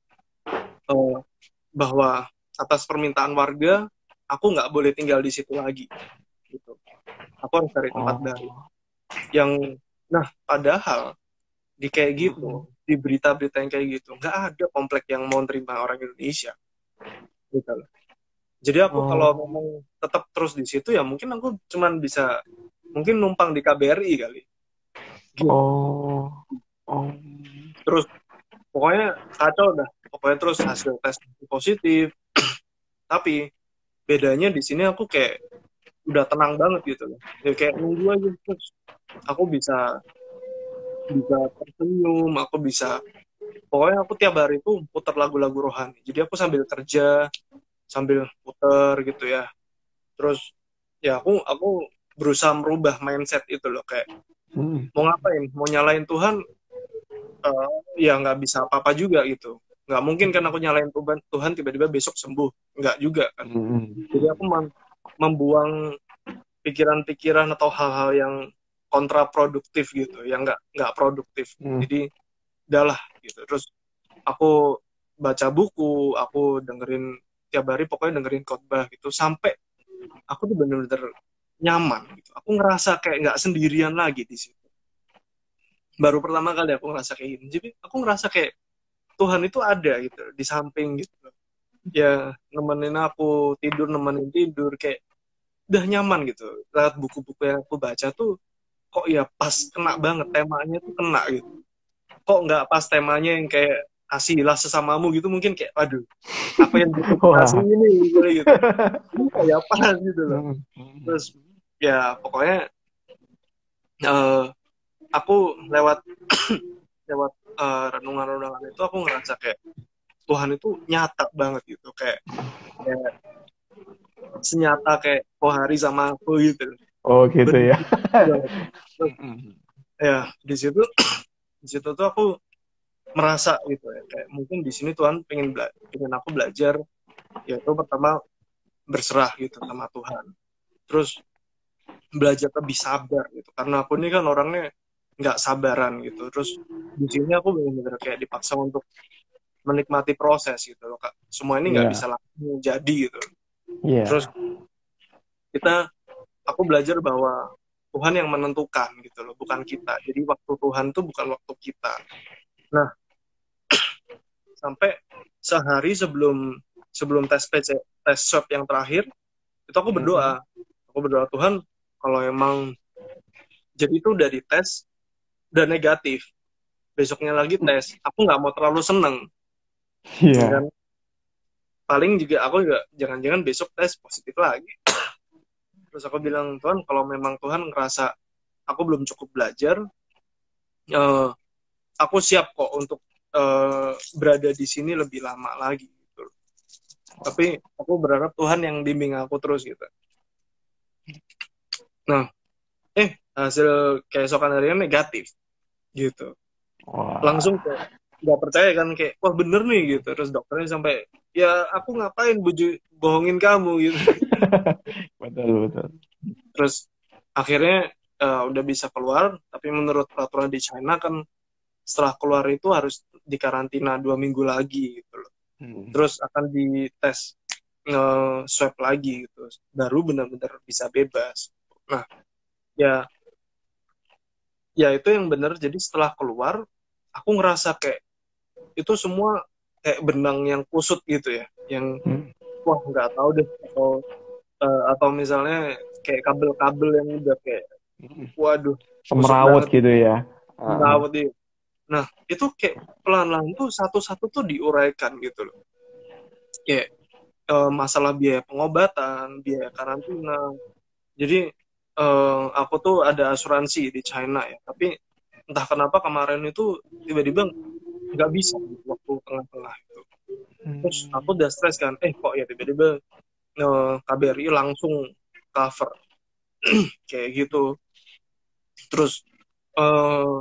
[SPEAKER 2] uh, bahwa atas permintaan warga aku nggak boleh tinggal di situ lagi gitu. Aku harus cari tempat baru.
[SPEAKER 1] Oh.
[SPEAKER 2] Yang nah padahal di kayak
[SPEAKER 1] Mm-mm.
[SPEAKER 2] gitu, di berita-berita yang kayak gitu, nggak ada komplek yang mau terima orang Indonesia gitu loh. Jadi aku kalau
[SPEAKER 1] Oh.
[SPEAKER 2] memang tetap terus di situ ya mungkin aku cuman bisa mungkin numpang di K B R I kali gitu.
[SPEAKER 1] Oh. Oh.
[SPEAKER 2] Terus pokoknya kacau dah. Pokoknya terus hasil tes positif. Tapi bedanya di sini aku kayak udah tenang banget gitu loh. Ya kayak nunggu aja terus aku bisa bisa tersenyum, aku bisa pokoknya aku tiap hari itu putar lagu-lagu rohani. Jadi aku sambil kerja, sambil puter gitu ya. Terus ya aku aku berusaha merubah mindset itu loh kayak
[SPEAKER 1] Mm.
[SPEAKER 2] mau ngapain, mau nyalain Tuhan, uh, ya nggak bisa apa-apa juga gitu. Nggak mungkin kan aku nyalain Tuhan, Tuhan tiba-tiba besok sembuh, nggak juga kan.
[SPEAKER 1] Mm.
[SPEAKER 2] Jadi aku mem membuang pikiran-pikiran atau hal-hal yang kontraproduktif gitu, yang nggak nggak produktif.
[SPEAKER 1] Mm.
[SPEAKER 2] Jadi udahlah gitu. Terus aku baca buku, aku dengerin tiap hari pokoknya dengerin khotbah gitu sampai aku tuh bener-bener nyaman gitu. Aku ngerasa kayak nggak sendirian lagi di situ. Baru pertama kali aku ngerasa kayak gini. Jadi aku ngerasa kayak Tuhan itu ada gitu di samping gitu. Ya nemenin aku tidur, nemenin tidur kayak udah nyaman gitu. Lihat buku-buku yang aku baca tuh kok ya pas kena banget temanya tuh kena gitu. Kok nggak pas temanya yang kayak kasihilah sesamamu gitu mungkin kayak aduh apa yang butuh kasih
[SPEAKER 1] Wah.
[SPEAKER 2] ini gitu. Ini kayak pas gitu loh.
[SPEAKER 1] Mm.
[SPEAKER 2] Terus ya pokoknya uh, aku lewat lewat uh, renungan-renungan itu aku ngerasa kayak Tuhan itu nyata banget gitu kayak, kayak senyata kayak Kohari sama aku gitu.
[SPEAKER 1] Oh gitu ya.
[SPEAKER 2] Bener. Terus, ya di situ di situ tuh aku merasa gitu ya kayak mungkin di sini Tuhan pengen bela pengen aku belajar yaitu pertama berserah gitu sama Tuhan. Terus belajar lebih sabar gitu karena aku ini kan orangnya nggak sabaran gitu. Terus di sini aku benar-benar kayak dipaksa untuk menikmati proses gitu loh kak. Semua ini nggak
[SPEAKER 1] Iya.
[SPEAKER 2] bisa langsung jadi gitu.
[SPEAKER 1] Iya.
[SPEAKER 2] Terus kita aku belajar bahwa Tuhan yang menentukan gitu loh, bukan kita. Jadi waktu Tuhan tuh bukan waktu kita. Nah, sampai sehari sebelum sebelum tes P C, tes swab yang terakhir, itu aku berdoa. Aku berdoa, Tuhan, kalau emang jadi itu udah dites, udah negatif, besoknya lagi tes, aku nggak mau terlalu seneng.
[SPEAKER 1] Iya.
[SPEAKER 2] Ya kan? Paling juga aku juga jangan-jangan besok tes positif lagi. Terus aku bilang, Tuhan, kalau memang Tuhan ngerasa aku belum cukup belajar, uh, aku siap kok untuk uh, berada di sini lebih lama lagi. Gitu. Tapi aku berharap Tuhan yang bimbing aku terus gitu. Nah, eh hasil keesokan harinya negatif gitu.
[SPEAKER 1] Wah.
[SPEAKER 2] Langsung kayak nggak percaya kan, kayak wah bener nih gitu. Terus dokternya sampai, ya aku ngapain buju bohongin kamu gitu.
[SPEAKER 1] Betul betul.
[SPEAKER 2] Terus akhirnya uh, udah bisa keluar, tapi menurut peraturan di China kan setelah keluar itu harus dikarantina dua minggu lagi gitu loh. Hmm. Terus akan dites nge-swab lagi gitu, baru benar-benar bisa bebas. Nah, ya ya itu yang benar. Jadi setelah keluar, aku ngerasa kayak itu semua kayak benang yang kusut gitu ya, yang hmm. wah nggak tahu deh, atau uh, atau misalnya kayak kabel-kabel yang udah kayak waduh
[SPEAKER 1] semerawut gitu ya.
[SPEAKER 2] Semerawut uh. Nah, itu kayak pelan-pelan tuh satu-satu tuh diuraikan gitu loh. Kayak uh, masalah biaya pengobatan, biaya karantina. Jadi uh, aku tuh ada asuransi di China ya, tapi entah kenapa kemarin itu tiba-tiba nggak bisa gitu, waktu tengah-tengah itu. Terus aku udah stres kan, eh kok ya tiba-tiba uh, K B R I langsung cover kayak gitu. Terus uh,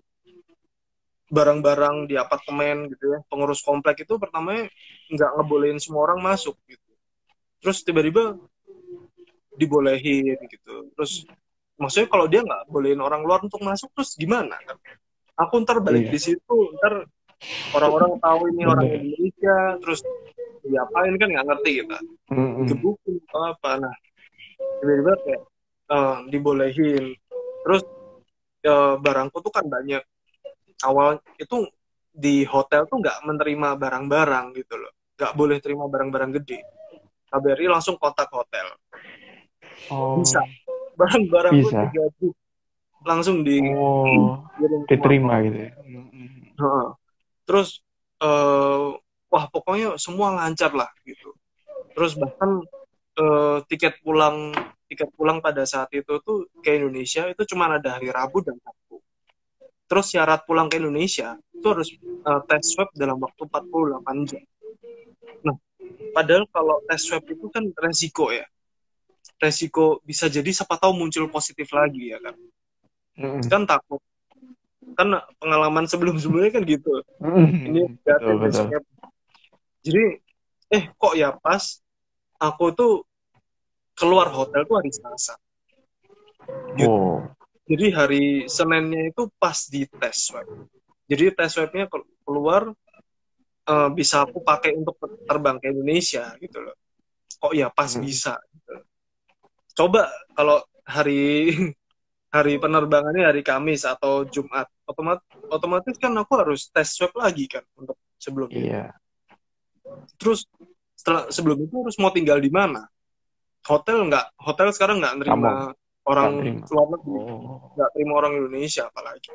[SPEAKER 2] barang-barang di apartemen gitu ya, pengurus komplek itu pertamanya nggak ngebolehin semua orang masuk gitu. Terus tiba-tiba dibolehin gitu. Terus maksudnya kalau dia nggak bolehin orang luar untuk masuk, terus gimana kan? Aku ntar balik iya. di situ, ntar orang-orang tahu ini orang Indonesia, terus diapain kan nggak ngerti kita. Gebukin atau apa. Nah, tiba-tiba kayak uh, dibolehin. Terus uh, barangku tuh kan banyak. Awal itu di hotel tuh nggak menerima barang-barang gitu loh, nggak boleh terima barang-barang gede. K B R I langsung kontak hotel. Oh. Bisa barang-barang tuh tiga ribu langsung di
[SPEAKER 1] oh, diterima gitu ya.
[SPEAKER 2] Nah, terus uh, wah pokoknya semua lancar lah gitu. Terus bahkan uh, tiket pulang tiket pulang pada saat itu tuh ke Indonesia itu cuma ada hari Rabu dan Sabtu. Terus syarat pulang ke Indonesia itu harus uh, tes swab dalam waktu empat puluh delapan jam. Nah, padahal kalau tes swab itu kan resiko ya. Resiko bisa jadi siapa tahu muncul positif lagi ya kan. Mm-hmm. Kan takut. Kan pengalaman sebelum-sebelumnya kan gitu. Mm-hmm. Ini betul, betul. Jadi, eh kok ya pas aku tuh keluar hotel tuh hari Selasa. Gitu. Oh. Jadi hari Seninnya itu pas di tes swab. Jadi tes swabnya keluar uh, bisa aku pakai untuk terbang ke Indonesia gitu loh. Kok ya pas hmm. bisa. Gitu. Coba kalau hari hari penerbangannya hari Kamis atau Jumat, otomatis otomatis kan aku harus tes swab lagi kan untuk sebelumnya. Iya. Terus setelah sebelum itu harus mau tinggal di mana? Hotel nggak? Hotel sekarang nggak nerima Kamu. orang luar negeri, nggak oh. terima orang Indonesia apalagi.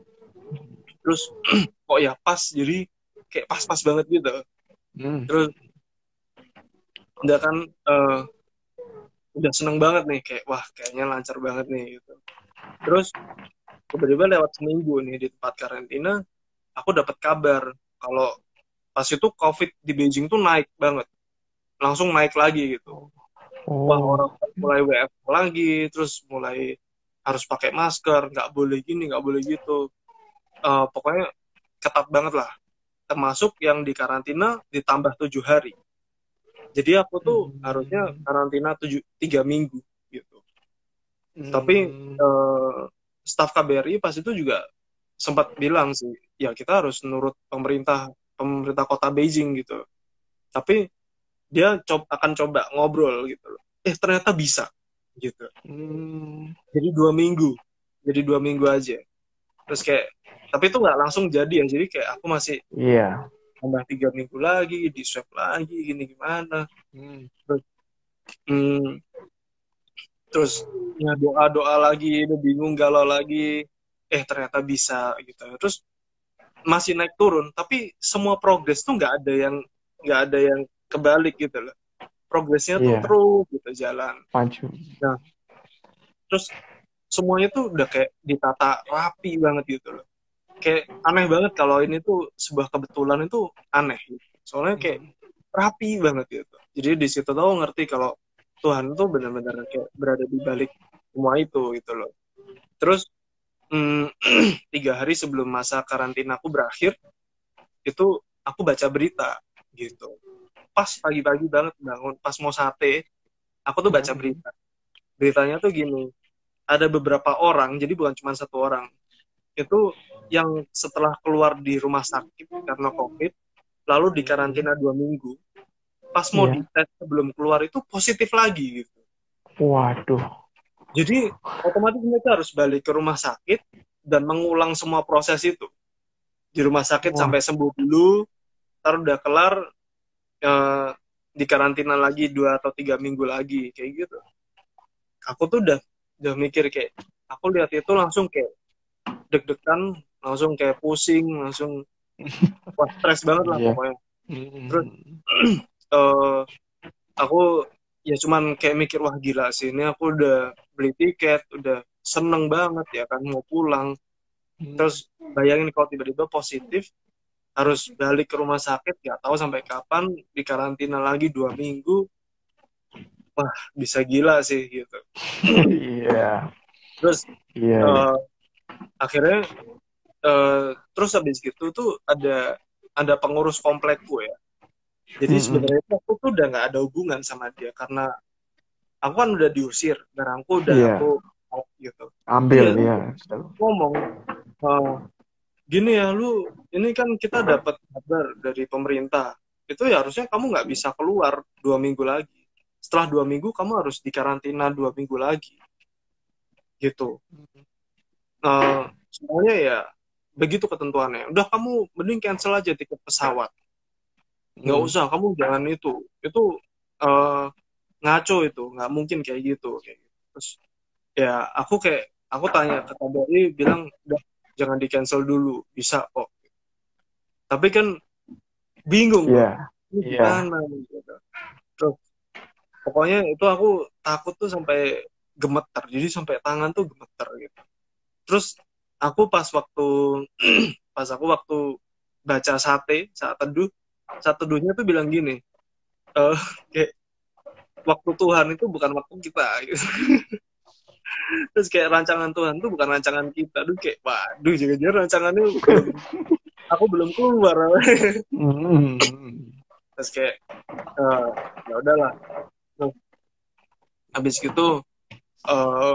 [SPEAKER 2] Terus kok ya pas, jadi kayak pas-pas banget gitu. Hmm. Terus udah kan uh, udah seneng banget nih, kayak wah kayaknya lancar banget nih gitu. Terus tiba-tiba lewat seminggu nih di tempat karantina, aku dapat kabar kalau pas itu COVID di Beijing tuh naik banget, langsung naik lagi gitu. Oh. Wah orang mulai W F lagi, terus mulai harus pakai masker, nggak boleh gini, nggak boleh gitu. Uh, pokoknya ketat banget lah. Termasuk yang di karantina ditambah tujuh hari. Jadi aku tuh hmm. harusnya karantina tujuh tiga minggu gitu. Hmm. Tapi uh, staf K B R I pas itu juga sempat bilang sih, ya kita harus nurut pemerintah pemerintah kota Beijing gitu. Tapi dia coba, akan coba ngobrol gitu loh. Eh ternyata bisa. gitu.
[SPEAKER 1] Hmm.
[SPEAKER 2] Jadi dua minggu, jadi dua minggu aja. Terus kayak, tapi itu nggak langsung jadi ya. Jadi kayak aku masih
[SPEAKER 1] Iya.
[SPEAKER 2] tambah tiga minggu lagi, di swab lagi, gini gimana.
[SPEAKER 1] Hmm.
[SPEAKER 2] Terus, hmm, terus ya doa doa lagi, udah bingung galau lagi. Eh ternyata bisa gitu. Terus masih naik turun, tapi semua progres tuh nggak ada yang nggak ada yang kebalik gitu loh. Progresnya tuh
[SPEAKER 1] Iya.
[SPEAKER 2] terus gitu jalan.
[SPEAKER 1] Maju.
[SPEAKER 2] Nah, terus semuanya tuh udah kayak ditata rapi banget gitu loh. Kayak aneh banget kalau ini tuh sebuah kebetulan itu aneh gitu. Soalnya kayak
[SPEAKER 1] Hmm.
[SPEAKER 2] rapi banget gitu. Jadi di situ tuh aku ngerti kalau Tuhan tuh benar-benar kayak berada di balik semua itu gitu loh. Terus hmm, tiga hari sebelum masa karantina aku berakhir, itu aku baca berita gitu. Pas pagi-pagi banget bangun, pas mau sate, aku tuh baca
[SPEAKER 1] Hmm.
[SPEAKER 2] berita. Beritanya tuh gini, ada beberapa orang, jadi bukan cuma satu orang, itu yang setelah keluar di rumah sakit karena COVID, lalu
[SPEAKER 1] Hmm.
[SPEAKER 2] dikarantina dua minggu, pas mau
[SPEAKER 1] Iya.
[SPEAKER 2] dites sebelum keluar itu positif lagi gitu.
[SPEAKER 1] Waduh.
[SPEAKER 2] Jadi otomatis mereka harus balik ke rumah sakit dan mengulang semua proses itu. Di rumah sakit
[SPEAKER 1] Wah.
[SPEAKER 2] sampai sembuh dulu, ntar udah kelar, eh, dikarantina lagi dua atau tiga minggu lagi, kayak gitu. Aku tuh udah udah mikir kayak, aku lihat itu langsung kayak deg-degan, langsung kayak pusing, langsung wah, stres banget lah
[SPEAKER 1] Iya.
[SPEAKER 2] pokoknya. Terus
[SPEAKER 1] Hmm.
[SPEAKER 2] eh, aku ya cuman kayak mikir wah gila sih ini aku udah beli tiket, udah seneng banget ya kan mau pulang.
[SPEAKER 1] Hmm.
[SPEAKER 2] Terus bayangin kalau tiba-tiba positif harus balik ke rumah sakit gak tahu sampai kapan dikarantina lagi dua minggu, wah bisa gila sih gitu.
[SPEAKER 1] Iya.
[SPEAKER 2] Terus
[SPEAKER 1] Iya. Iya.
[SPEAKER 2] eh, akhirnya eh, terus habis gitu tuh ada ada pengurus komplekku ya. Jadi
[SPEAKER 1] Hmm.
[SPEAKER 2] sebenarnya tuh aku tuh udah nggak ada hubungan sama dia karena aku kan udah diusir, barangku udah aku
[SPEAKER 1] Iya.
[SPEAKER 2] out gitu. Tapi
[SPEAKER 1] Ambil
[SPEAKER 2] dia tuh
[SPEAKER 1] ya.
[SPEAKER 2] ngomong, eh, gini ya lu, ini kan kita dapat kabar dari pemerintah, itu ya harusnya kamu nggak bisa keluar dua minggu lagi. Setelah dua minggu kamu harus dikarantina dua minggu lagi gitu. Nah, semuanya ya begitu ketentuannya. Udah kamu mending cancel aja tiket pesawat. Nggak
[SPEAKER 1] Hmm.
[SPEAKER 2] usah, kamu jangan itu. Itu eh, ngaco itu, nggak mungkin kayak gitu. Kayak gitu. Terus ya aku kayak aku tanya ke K B R I bilang udah jangan di cancel dulu, bisa kok. Tapi kan bingung
[SPEAKER 1] Iya.
[SPEAKER 2] loh, ini
[SPEAKER 1] Iya.
[SPEAKER 2] gimana gitu. Terus pokoknya itu aku takut tuh sampai gemeter, jadi sampai tangan tuh gemeter gitu. Terus aku pas waktu pas aku waktu baca sate saat teduh, saat teduhnya tuh bilang gini, eh kayak waktu Tuhan itu bukan waktu kita gitu. Terus kayak rancangan Tuhan tuh bukan rancangan kita. Duh kayak waduh jangan-jangan rancangannya belum, aku belum keluar.
[SPEAKER 1] Hmm.
[SPEAKER 2] Terus kayak eh, ya udahlah. Terus habis gitu eh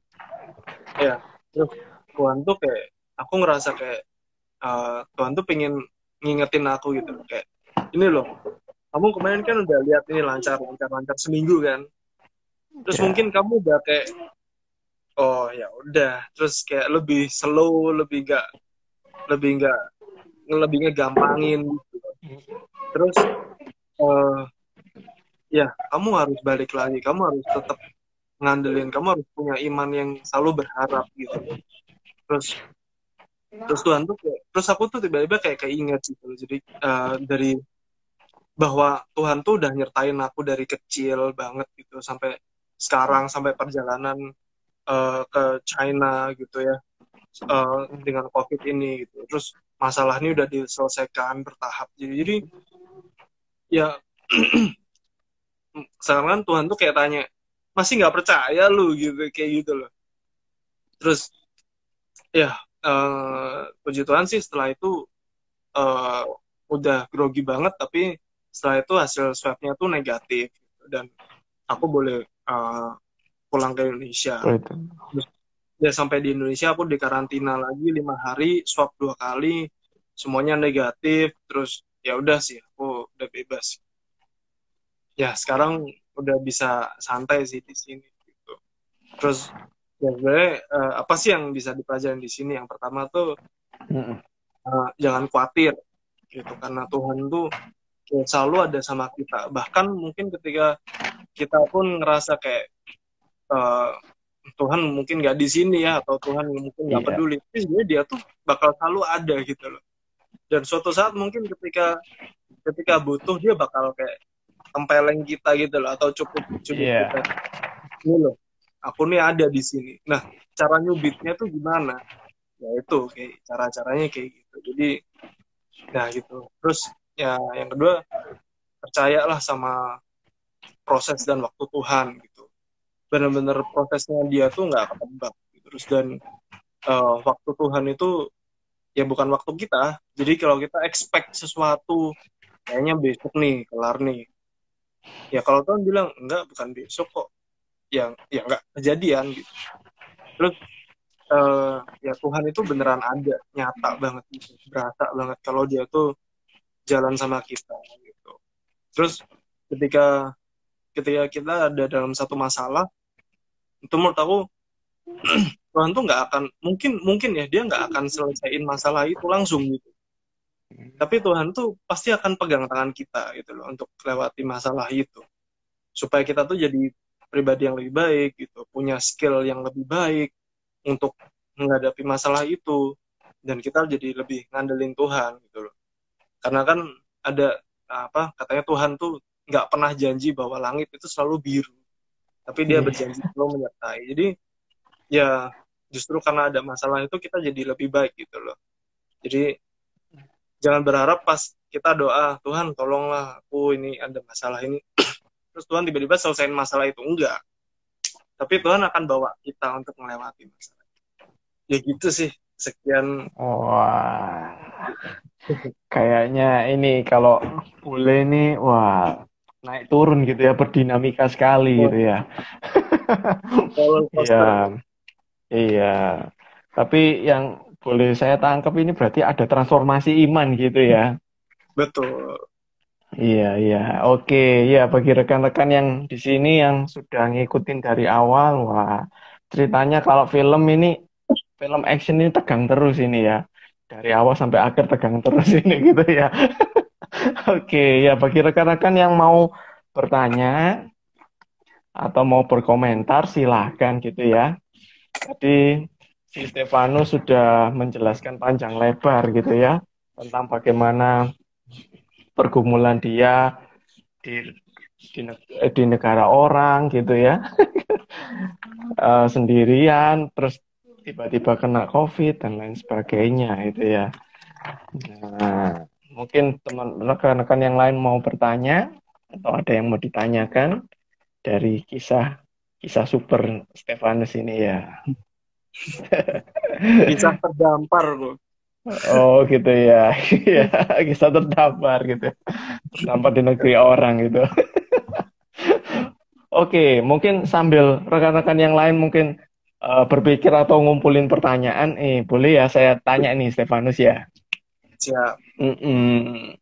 [SPEAKER 2] ya terus Tuhan tuh kayak aku ngerasa kayak eh, Tuhan tuh pengen ngingetin aku gitu kayak ini loh, kamu kemarin kan udah lihat ini lancar lancar lancar seminggu kan, terus mungkin
[SPEAKER 1] Ya.
[SPEAKER 2] kamu udah kayak oh ya udah, terus kayak lebih slow, lebih gak lebih nggak lebih ngegampangin gitu. Terus eh ya kamu harus balik lagi, kamu harus tetap ngandelin, kamu harus punya iman yang selalu berharap gitu. Terus terus Tuhan tuh kayak, terus aku tuh tiba-tiba kayak keinget gitu. Jadi eh, dari bahwa Tuhan tuh udah nyertain aku dari kecil banget gitu sampai sekarang, sampai perjalanan eh, ke China gitu ya, eh, dengan COVID ini gitu. Terus masalah ini udah diselesaikan bertahap. Jadi, jadi ya sekarang kan Tuhan tuh kayak tanya, masih nggak percaya lu gitu, kayak gitu loh. Terus ya eh, puji Tuhan sih setelah itu eh, udah grogi banget, tapi setelah itu hasil swabnya tuh negatif dan aku boleh eh, pulang ke Indonesia.
[SPEAKER 1] Oh, itu.
[SPEAKER 2] Terus ya sampai di Indonesia aku dikarantina lagi lima hari, swab dua kali, semuanya negatif. Terus ya udah sih aku udah bebas. Ya sekarang udah bisa santai sih di sini gitu. Terus ya sebenarnya uh, apa sih yang bisa dipelajari di sini? Yang pertama tuh uh, jangan khawatir gitu, karena Tuhan tuh ya selalu ada sama kita. Bahkan mungkin ketika kita pun ngerasa kayak uh, Tuhan mungkin nggak di sini ya, atau Tuhan mungkin nggak
[SPEAKER 1] Iya,
[SPEAKER 2] peduli, tapi sebenarnya dia tuh bakal selalu ada gitu loh. Dan suatu saat mungkin ketika ketika butuh dia bakal kayak tempeleng kita gitu loh, atau cukup cubit
[SPEAKER 1] iya,
[SPEAKER 2] kita. Ini loh, aku nih ada di sini. Nah, cara nyubitnya tuh gimana? Ya itu kayak cara-caranya kayak gitu. Jadi nah gitu. Terus ya yang kedua, percayalah sama proses dan waktu Tuhan gitu. Benar-benar prosesnya dia tuh nggak ketebak. Terus dan uh, waktu Tuhan itu ya bukan waktu kita. Jadi kalau kita expect sesuatu kayaknya besok nih kelar nih. Ya kalau Tuhan bilang enggak, bukan besok kok. Yang ya nggak kejadian gitu. Terus uh, ya Tuhan itu beneran ada, nyata banget gitu, berasa banget kalau dia tuh jalan sama kita gitu. Terus ketika ketika kita ada dalam satu masalah, itu menurut aku Tuhan tuh nggak akan, mungkin mungkin ya dia nggak akan selesaiin masalah itu langsung gitu. Tapi Tuhan tuh pasti akan pegang tangan kita gitu loh untuk lewati masalah itu, supaya kita tuh jadi pribadi yang lebih baik gitu, punya skill yang lebih baik untuk menghadapi masalah itu, dan kita jadi lebih ngandelin Tuhan gitu loh. Karena kan ada apa katanya, Tuhan tuh nggak pernah janji bahwa langit itu selalu biru, tapi dia
[SPEAKER 1] iya.
[SPEAKER 2] berjanji selalu menyertai. Jadi ya justru karena ada masalah itu kita jadi lebih baik gitu loh. Jadi jangan berharap pas kita doa, Tuhan tolonglah aku ini ada masalah ini, terus Tuhan tiba-tiba selesaiin masalah itu. Enggak, tapi Tuhan akan bawa kita untuk melewati masalah. Ya gitu sih. Sekian.
[SPEAKER 1] Wah, kayaknya ini kalau boleh nih, wah, naik turun gitu ya, berdinamika sekali gitu ya.
[SPEAKER 2] Roller
[SPEAKER 1] Iya,
[SPEAKER 2] coaster.
[SPEAKER 1] iya. Tapi yang boleh saya tangkap ini berarti ada transformasi iman gitu ya.
[SPEAKER 2] Betul.
[SPEAKER 1] Iya, iya. Oke, ya bagi rekan-rekan yang di sini yang sudah ngikutin dari awal, wah, ceritanya kalau film ini, film action ini tegang terus ini ya. Dari awal sampai akhir tegang terus ini gitu ya. Oke, ya bagi rekan-rekan yang mau bertanya atau mau berkomentar silahkan gitu ya. Tadi si Stefanus sudah menjelaskan panjang lebar gitu ya tentang bagaimana pergumulan dia di di, di negara orang gitu ya. Eh, sendirian terus tiba-tiba kena COVID dan lain sebagainya itu ya. Nah, mungkin teman rekan-rekan yang lain mau bertanya atau ada yang mau ditanyakan dari kisah kisah super Stefanus ini ya.
[SPEAKER 2] Bisa terdampar loh.
[SPEAKER 1] Oh gitu ya. Iya, kisah terdampar gitu. Terdampar di negeri orang gitu. Oke, mungkin sambil rekan-rekan yang lain mungkin eh, berpikir atau ngumpulin pertanyaan, eh boleh ya saya tanya nih Stefanus ya.
[SPEAKER 2] Siap.
[SPEAKER 1] Mm-mm.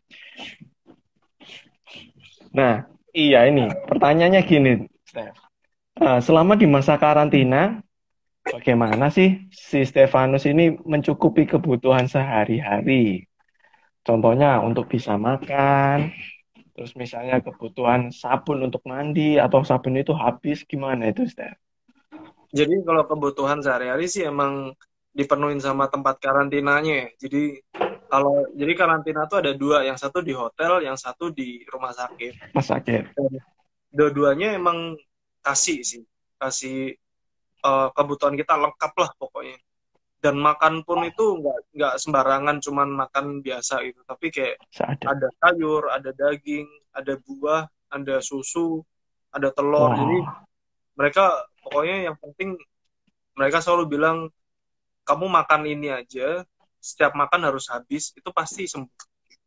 [SPEAKER 1] Nah, iya ini pertanyaannya gini, Stef. Eh, selama di masa karantina, bagaimana sih si Stefanus ini mencukupi kebutuhan sehari-hari? Contohnya untuk bisa makan, terus misalnya kebutuhan sabun untuk mandi atau sabun itu habis gimana itu, Stef?
[SPEAKER 2] Jadi kalau kebutuhan sehari-hari sih emang dipenuhin sama tempat karantinanya ya. Jadi kalau jadi karantina tuh ada dua, yang satu di hotel, yang satu di rumah sakit.
[SPEAKER 1] Pas sakit.
[SPEAKER 2] Dan dua-duanya emang kasih sih, kasih uh, kebutuhan kita lengkap lah pokoknya. Dan makan pun itu nggak nggak sembarangan cuman makan biasa gitu, tapi kayak
[SPEAKER 1] Seadanya.
[SPEAKER 2] ada sayur, ada daging, ada buah, ada susu, ada telur. Jadi
[SPEAKER 1] Wah,
[SPEAKER 2] mereka pokoknya yang penting, mereka selalu bilang kamu makan ini aja, setiap makan harus habis, itu pasti sembuh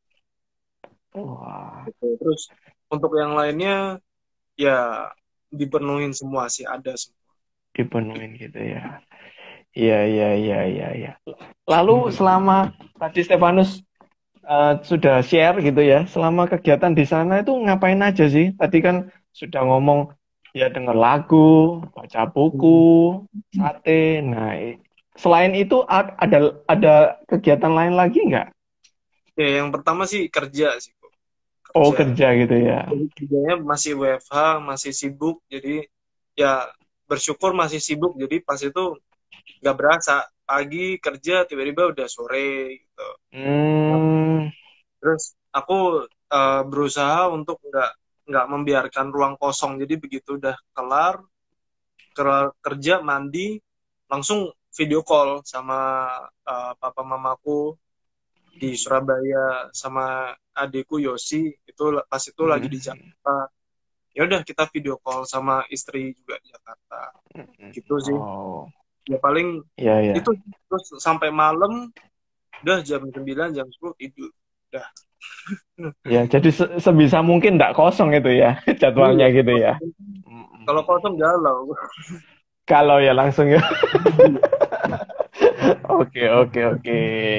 [SPEAKER 1] wah,
[SPEAKER 2] gitu. Terus untuk yang lainnya ya dipenuhin semua sih, ada semua.
[SPEAKER 1] dipenuhin gitu ya. Iya, iya, iya, iya, iya. Lalu selama tadi Stefanus eh, sudah share gitu ya, selama kegiatan di sana itu ngapain aja sih? Tadi kan sudah ngomong Ya denger lagu, baca buku,
[SPEAKER 2] Hmm.
[SPEAKER 1] sate. Nah, i- selain itu a- ada ada kegiatan lain lagi nggak?
[SPEAKER 2] Ya, yang pertama sih kerja sih, kok.
[SPEAKER 1] Oh,
[SPEAKER 2] Kerja.
[SPEAKER 1] kerja gitu ya.
[SPEAKER 2] Jadi kerjanya masih W F H, masih sibuk. Jadi ya bersyukur masih sibuk. Jadi pas itu nggak berasa. Pagi kerja, tiba-tiba udah sore gitu.
[SPEAKER 1] Hmm,
[SPEAKER 2] Terus aku eh, berusaha untuk nggak nggak membiarkan ruang kosong. Jadi begitu udah kelar, kelar kerja, mandi, langsung video call sama eh, papa mamaku di Surabaya sama adikku Yosi itu pas itu lagi di
[SPEAKER 1] hmm,
[SPEAKER 2] Jakarta. Ya udah kita video call sama istri juga di Jakarta.
[SPEAKER 1] hmm.
[SPEAKER 2] Gitu sih.
[SPEAKER 1] Oh,
[SPEAKER 2] Ya paling
[SPEAKER 1] ya
[SPEAKER 2] itu
[SPEAKER 1] ya.
[SPEAKER 2] terus sampai malam udah jam sembilan jam sepuluh tidur. Udah.
[SPEAKER 1] Ya, jadi se- sebisa mungkin nggak kosong itu ya jadwalnya
[SPEAKER 2] Iya.
[SPEAKER 1] gitu ya. Hmm, hmm,
[SPEAKER 2] Kalau
[SPEAKER 1] hmm.
[SPEAKER 2] kosong galau.
[SPEAKER 1] Kalau ya langsung ya. Oke, oke, oke.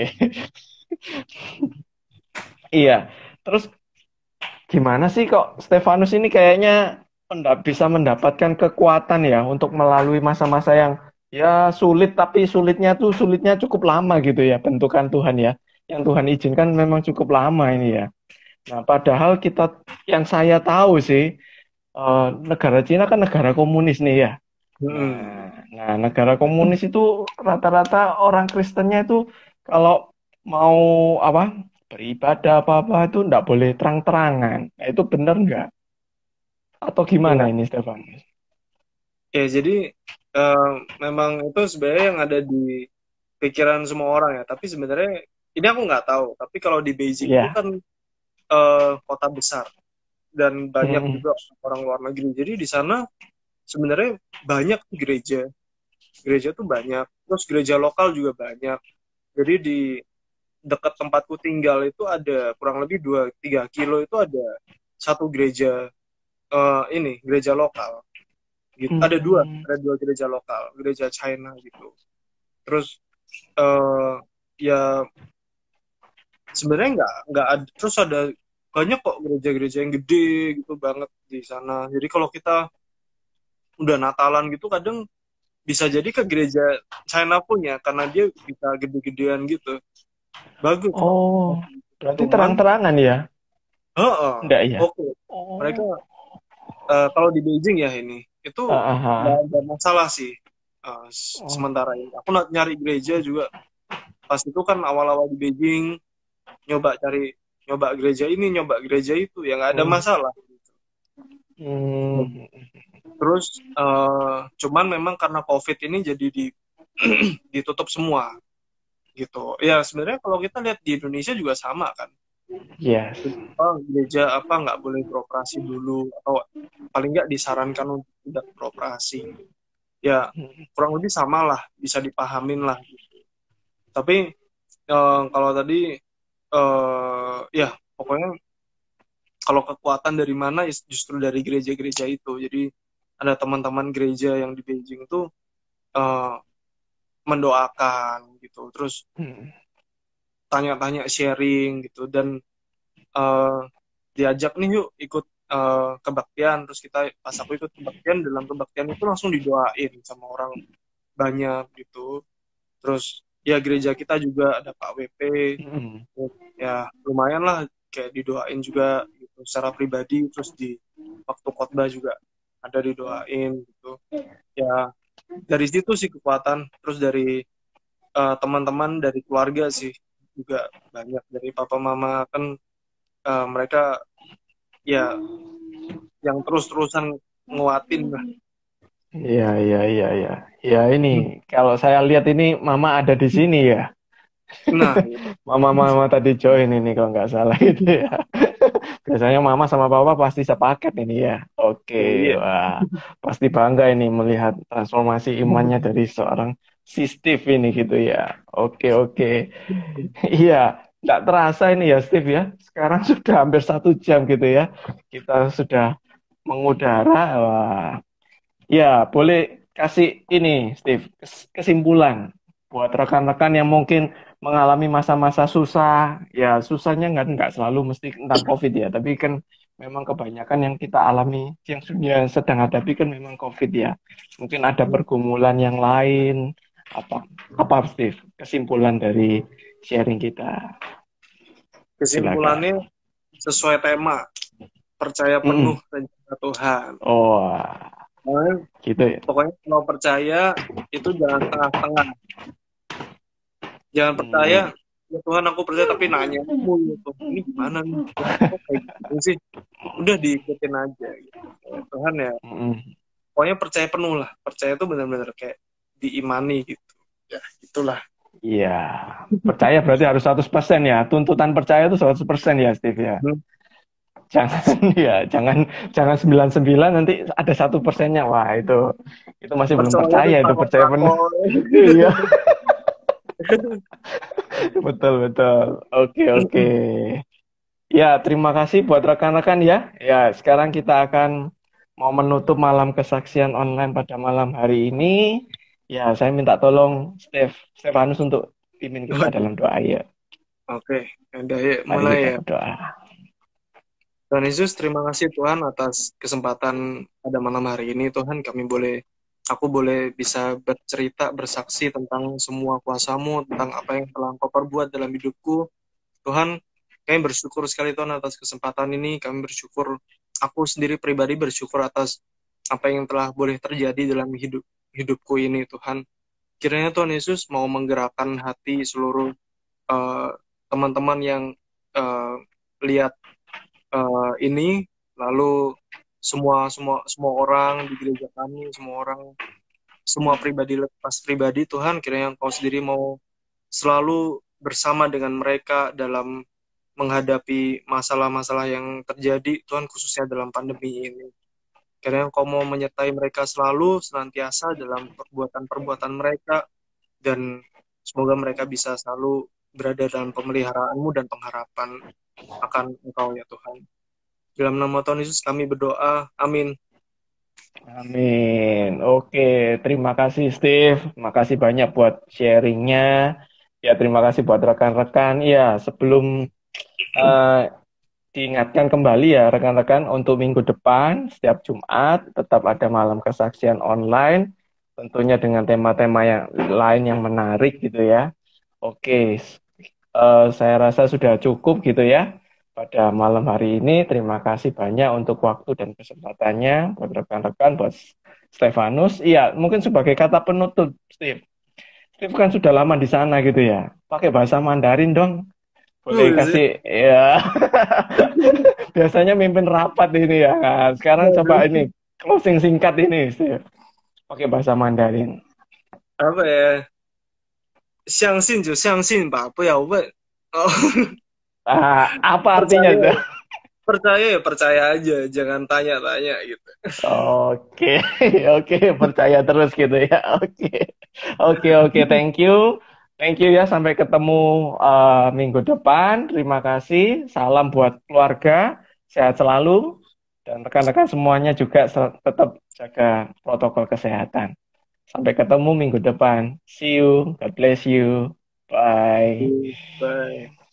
[SPEAKER 1] Iya. Terus gimana sih kok Stefanus ini kayaknya menda- bisa mendapatkan kekuatan ya untuk melalui masa-masa yang ya sulit, tapi sulitnya tuh sulitnya cukup lama gitu ya, bentukan Tuhan ya. Yang Tuhan izinkan memang cukup lama ini ya. Nah, padahal kita yang saya tahu sih eh, negara Cina kan negara komunis nih ya.
[SPEAKER 2] Hmm.
[SPEAKER 1] Nah, nah negara komunis itu rata-rata orang Kristennya itu kalau mau apa beribadah apa-apa itu nggak boleh terang-terangan. Nah, itu benar nggak? Atau gimana
[SPEAKER 2] Ya,
[SPEAKER 1] ini Stefanus?
[SPEAKER 2] ya jadi eh, memang itu sebenarnya yang ada di pikiran semua orang ya. Tapi sebenarnya ini aku nggak tahu. Tapi kalau di Beijing itu
[SPEAKER 1] Ya.
[SPEAKER 2] kan eh, kota besar dan banyak
[SPEAKER 1] Hmm.
[SPEAKER 2] juga orang luar negeri. Jadi di sana sebenarnya banyak gereja. Gereja tuh banyak. Terus gereja lokal juga banyak. Jadi di dekat tempatku tinggal itu ada kurang lebih dua tiga kilo itu ada satu gereja eh, ini gereja lokal. Gitu. Ada dua,
[SPEAKER 1] Hmm.
[SPEAKER 2] ada dua gereja lokal, gereja China gitu. Terus eh, ya sebenarnya nggak nggak ada terus ada banyak kok gereja-gereja yang gede gitu banget di sana. Jadi kalau kita udah Natalan gitu kadang bisa jadi ke gereja China pun ya karena dia bisa gede-gedean gitu. Bagus kok.
[SPEAKER 1] Oh, berarti
[SPEAKER 2] Cuman,
[SPEAKER 1] terang-terangan ya?
[SPEAKER 2] heeh,
[SPEAKER 1] Enggak ya?
[SPEAKER 2] oke. Mereka
[SPEAKER 1] Oh.
[SPEAKER 2] eh, kalau di Beijing ya ini itu
[SPEAKER 1] Ah, ah,
[SPEAKER 2] nggak
[SPEAKER 1] ah.
[SPEAKER 2] ada masalah sih. Eh,
[SPEAKER 1] Oh.
[SPEAKER 2] sementara ini aku na- nyari gereja juga pas itu kan awal-awal di Beijing nyoba cari nyoba gereja ini nyoba gereja itu ya nggak ada
[SPEAKER 1] Hmm.
[SPEAKER 2] masalah.
[SPEAKER 1] Hmm.
[SPEAKER 2] Terus eh, cuman memang karena COVID ini jadi di ditutup semua gitu. Ya sebenarnya kalau kita lihat di Indonesia juga sama kan.
[SPEAKER 1] Yes.
[SPEAKER 2] Apa, gereja apa nggak boleh beroperasi dulu atau paling nggak disarankan untuk tidak beroperasi. Ya kurang lebih sama lah, bisa dipahamin lah. Tapi eh, kalau tadi eh, ya pokoknya kalau kekuatan dari mana justru dari gereja-gereja itu. Jadi ada teman-teman gereja yang di Beijing itu eh, mendoakan gitu, terus
[SPEAKER 1] Hmm.
[SPEAKER 2] tanya-tanya sharing gitu dan eh, diajak nih yuk ikut eh, kebaktian terus kita pas aku ikut kebaktian dalam kebaktian itu langsung didoain sama orang banyak gitu terus ya gereja kita juga ada Pak W P
[SPEAKER 1] Hmm.
[SPEAKER 2] ya lumayan lah kayak didoain juga gitu secara pribadi terus di waktu khotbah juga ada didoain gitu ya dari situ sih kekuatan terus dari eh, teman-teman dari keluarga sih juga banyak dari papa mama kan eh, mereka ya yang terus-terusan nguatin lah.
[SPEAKER 1] Iya, iya, iya, iya. Ya ini, kalau saya lihat ini Mama ada di sini ya.
[SPEAKER 2] Nah,
[SPEAKER 1] Mama-mama tadi join ini kalau nggak salah gitu ya. Biasanya Mama sama Papa pasti sepaket ini ya. Oke,
[SPEAKER 2] ya iya.
[SPEAKER 1] wah, pasti bangga ini melihat transformasi imannya dari seorang si Steve ini gitu ya. Oke, oke. Iya, nggak terasa ini ya Steve ya. Sekarang sudah hampir satu jam gitu ya. Kita sudah mengudara. Wah, ya, boleh kasih ini, Steve, kes- kesimpulan buat rekan-rekan yang mungkin mengalami masa-masa susah. Ya, susahnya nggak nggak selalu mesti tentang COVID ya, tapi kan memang kebanyakan yang kita alami, yang dunia sedang hadapi kan memang COVID ya. Mungkin ada pergumulan yang lain. Apa, apa Steve? Kesimpulan dari sharing kita. Silakan.
[SPEAKER 2] Kesimpulannya sesuai tema, percaya penuh
[SPEAKER 1] Mm-mm.
[SPEAKER 2] rencana Tuhan.
[SPEAKER 1] Oh,
[SPEAKER 2] Pokoknya,
[SPEAKER 1] gitu ya.
[SPEAKER 2] pokoknya kalau percaya itu jangan setengah-setengah. Jangan percaya,
[SPEAKER 1] Hmm.
[SPEAKER 2] ya Tuhan aku percaya tapi nanya mulu tuh, ini gimana nih? Kok kayak gitu sih? Udah diikutin aja gitu. Ya, Tuhan ya,
[SPEAKER 1] Mm-mm.
[SPEAKER 2] pokoknya percaya penuh lah. Percaya itu benar-benar kayak diimani gitu. Ya, itulah.
[SPEAKER 1] Iya. Percaya berarti harus seratus persen ya. Tuntutan percaya itu seratus persen ya, Steve ya.
[SPEAKER 2] Hmm.
[SPEAKER 1] Jangan ya, jangan jangan sembilan puluh sembilan nanti ada satu persennya. Wah, itu itu masih belum
[SPEAKER 2] Percaya itu
[SPEAKER 1] percaya, itu percaya penuh.
[SPEAKER 2] takut-takut.
[SPEAKER 1] Iya, betul betul. Oke oke. Ya, terima kasih buat rekan-rekan ya. Ya, sekarang kita akan mau menutup malam kesaksian online pada malam hari ini. Ya, saya minta tolong Steph, Stefanus untuk pimpin kita
[SPEAKER 2] Waduh.
[SPEAKER 1] dalam doa ya.
[SPEAKER 2] Oke, udah ya,
[SPEAKER 1] Mari
[SPEAKER 2] mulai
[SPEAKER 1] kita
[SPEAKER 2] ya.
[SPEAKER 1] berdoa.
[SPEAKER 2] Tuhan Yesus, terima kasih Tuhan atas kesempatan pada malam hari ini. Tuhan, kami boleh, aku boleh bisa bercerita, bersaksi tentang semua kuasa-Mu, tentang apa yang telah Engkau perbuat dalam hidupku. Tuhan, kami bersyukur sekali Tuhan atas kesempatan ini. Kami bersyukur, aku sendiri pribadi bersyukur atas apa yang telah boleh terjadi dalam hidup hidupku ini Tuhan. Kiranya Tuhan Yesus mau menggerakkan hati seluruh uh, teman-teman yang uh, lihat uh, ini, lalu semua semua semua orang di gereja kami, semua orang, semua pribadi lepas pribadi Tuhan, kiranya Engkau sendiri mau selalu bersama dengan mereka dalam menghadapi masalah-masalah yang terjadi Tuhan, khususnya dalam pandemi ini. Kiranya Engkau mau menyertai mereka selalu senantiasa dalam perbuatan-perbuatan mereka, dan semoga mereka bisa selalu berada dalam pemeliharaan-Mu dan pengharapan akan Engkau ya Tuhan. Dalam nama Tuhan Yesus kami berdoa. Amin.
[SPEAKER 1] Amin. Oke, terima kasih Steve. Terima kasih banyak buat sharingnya. Ya, terima kasih buat rekan-rekan. Ya, sebelum uh, diingatkan kembali ya rekan-rekan untuk minggu depan, setiap Jumat tetap ada malam kesaksian online. Tentunya dengan tema-tema yang lain yang menarik gitu ya. Oke, eh, saya rasa sudah cukup gitu ya pada malam hari ini. Terima kasih banyak untuk waktu dan kesempatannya buat rekan-rekan, buat Stefanus. Iya, mungkin sebagai kata penutup, Steve. Steve kan sudah lama di sana gitu ya. Pakai bahasa Mandarin dong. Boleh kasih ya. Biasanya mimpin rapat ini ya. Nah, sekarang coba ini closing singkat ini, Steve. Pakai bahasa Mandarin.
[SPEAKER 2] Apa ya? 相信就相信吧，不要问. Oh,
[SPEAKER 1] Ah, apa artinya
[SPEAKER 2] percaya,
[SPEAKER 1] itu?
[SPEAKER 2] percaya ya percaya aja, jangan tanya-tanya gitu.
[SPEAKER 1] Oke, oke, percaya terus gitu ya. Oke, oke, oke, thank you. Thank you ya, sampai ketemu uh, minggu depan. Terima kasih. Salam buat keluarga, sehat selalu. Dan rekan-rekan semuanya juga se- tetap jaga protokol kesehatan. Sampai ketemu minggu depan. See you. God bless you. Bye.
[SPEAKER 2] Bye.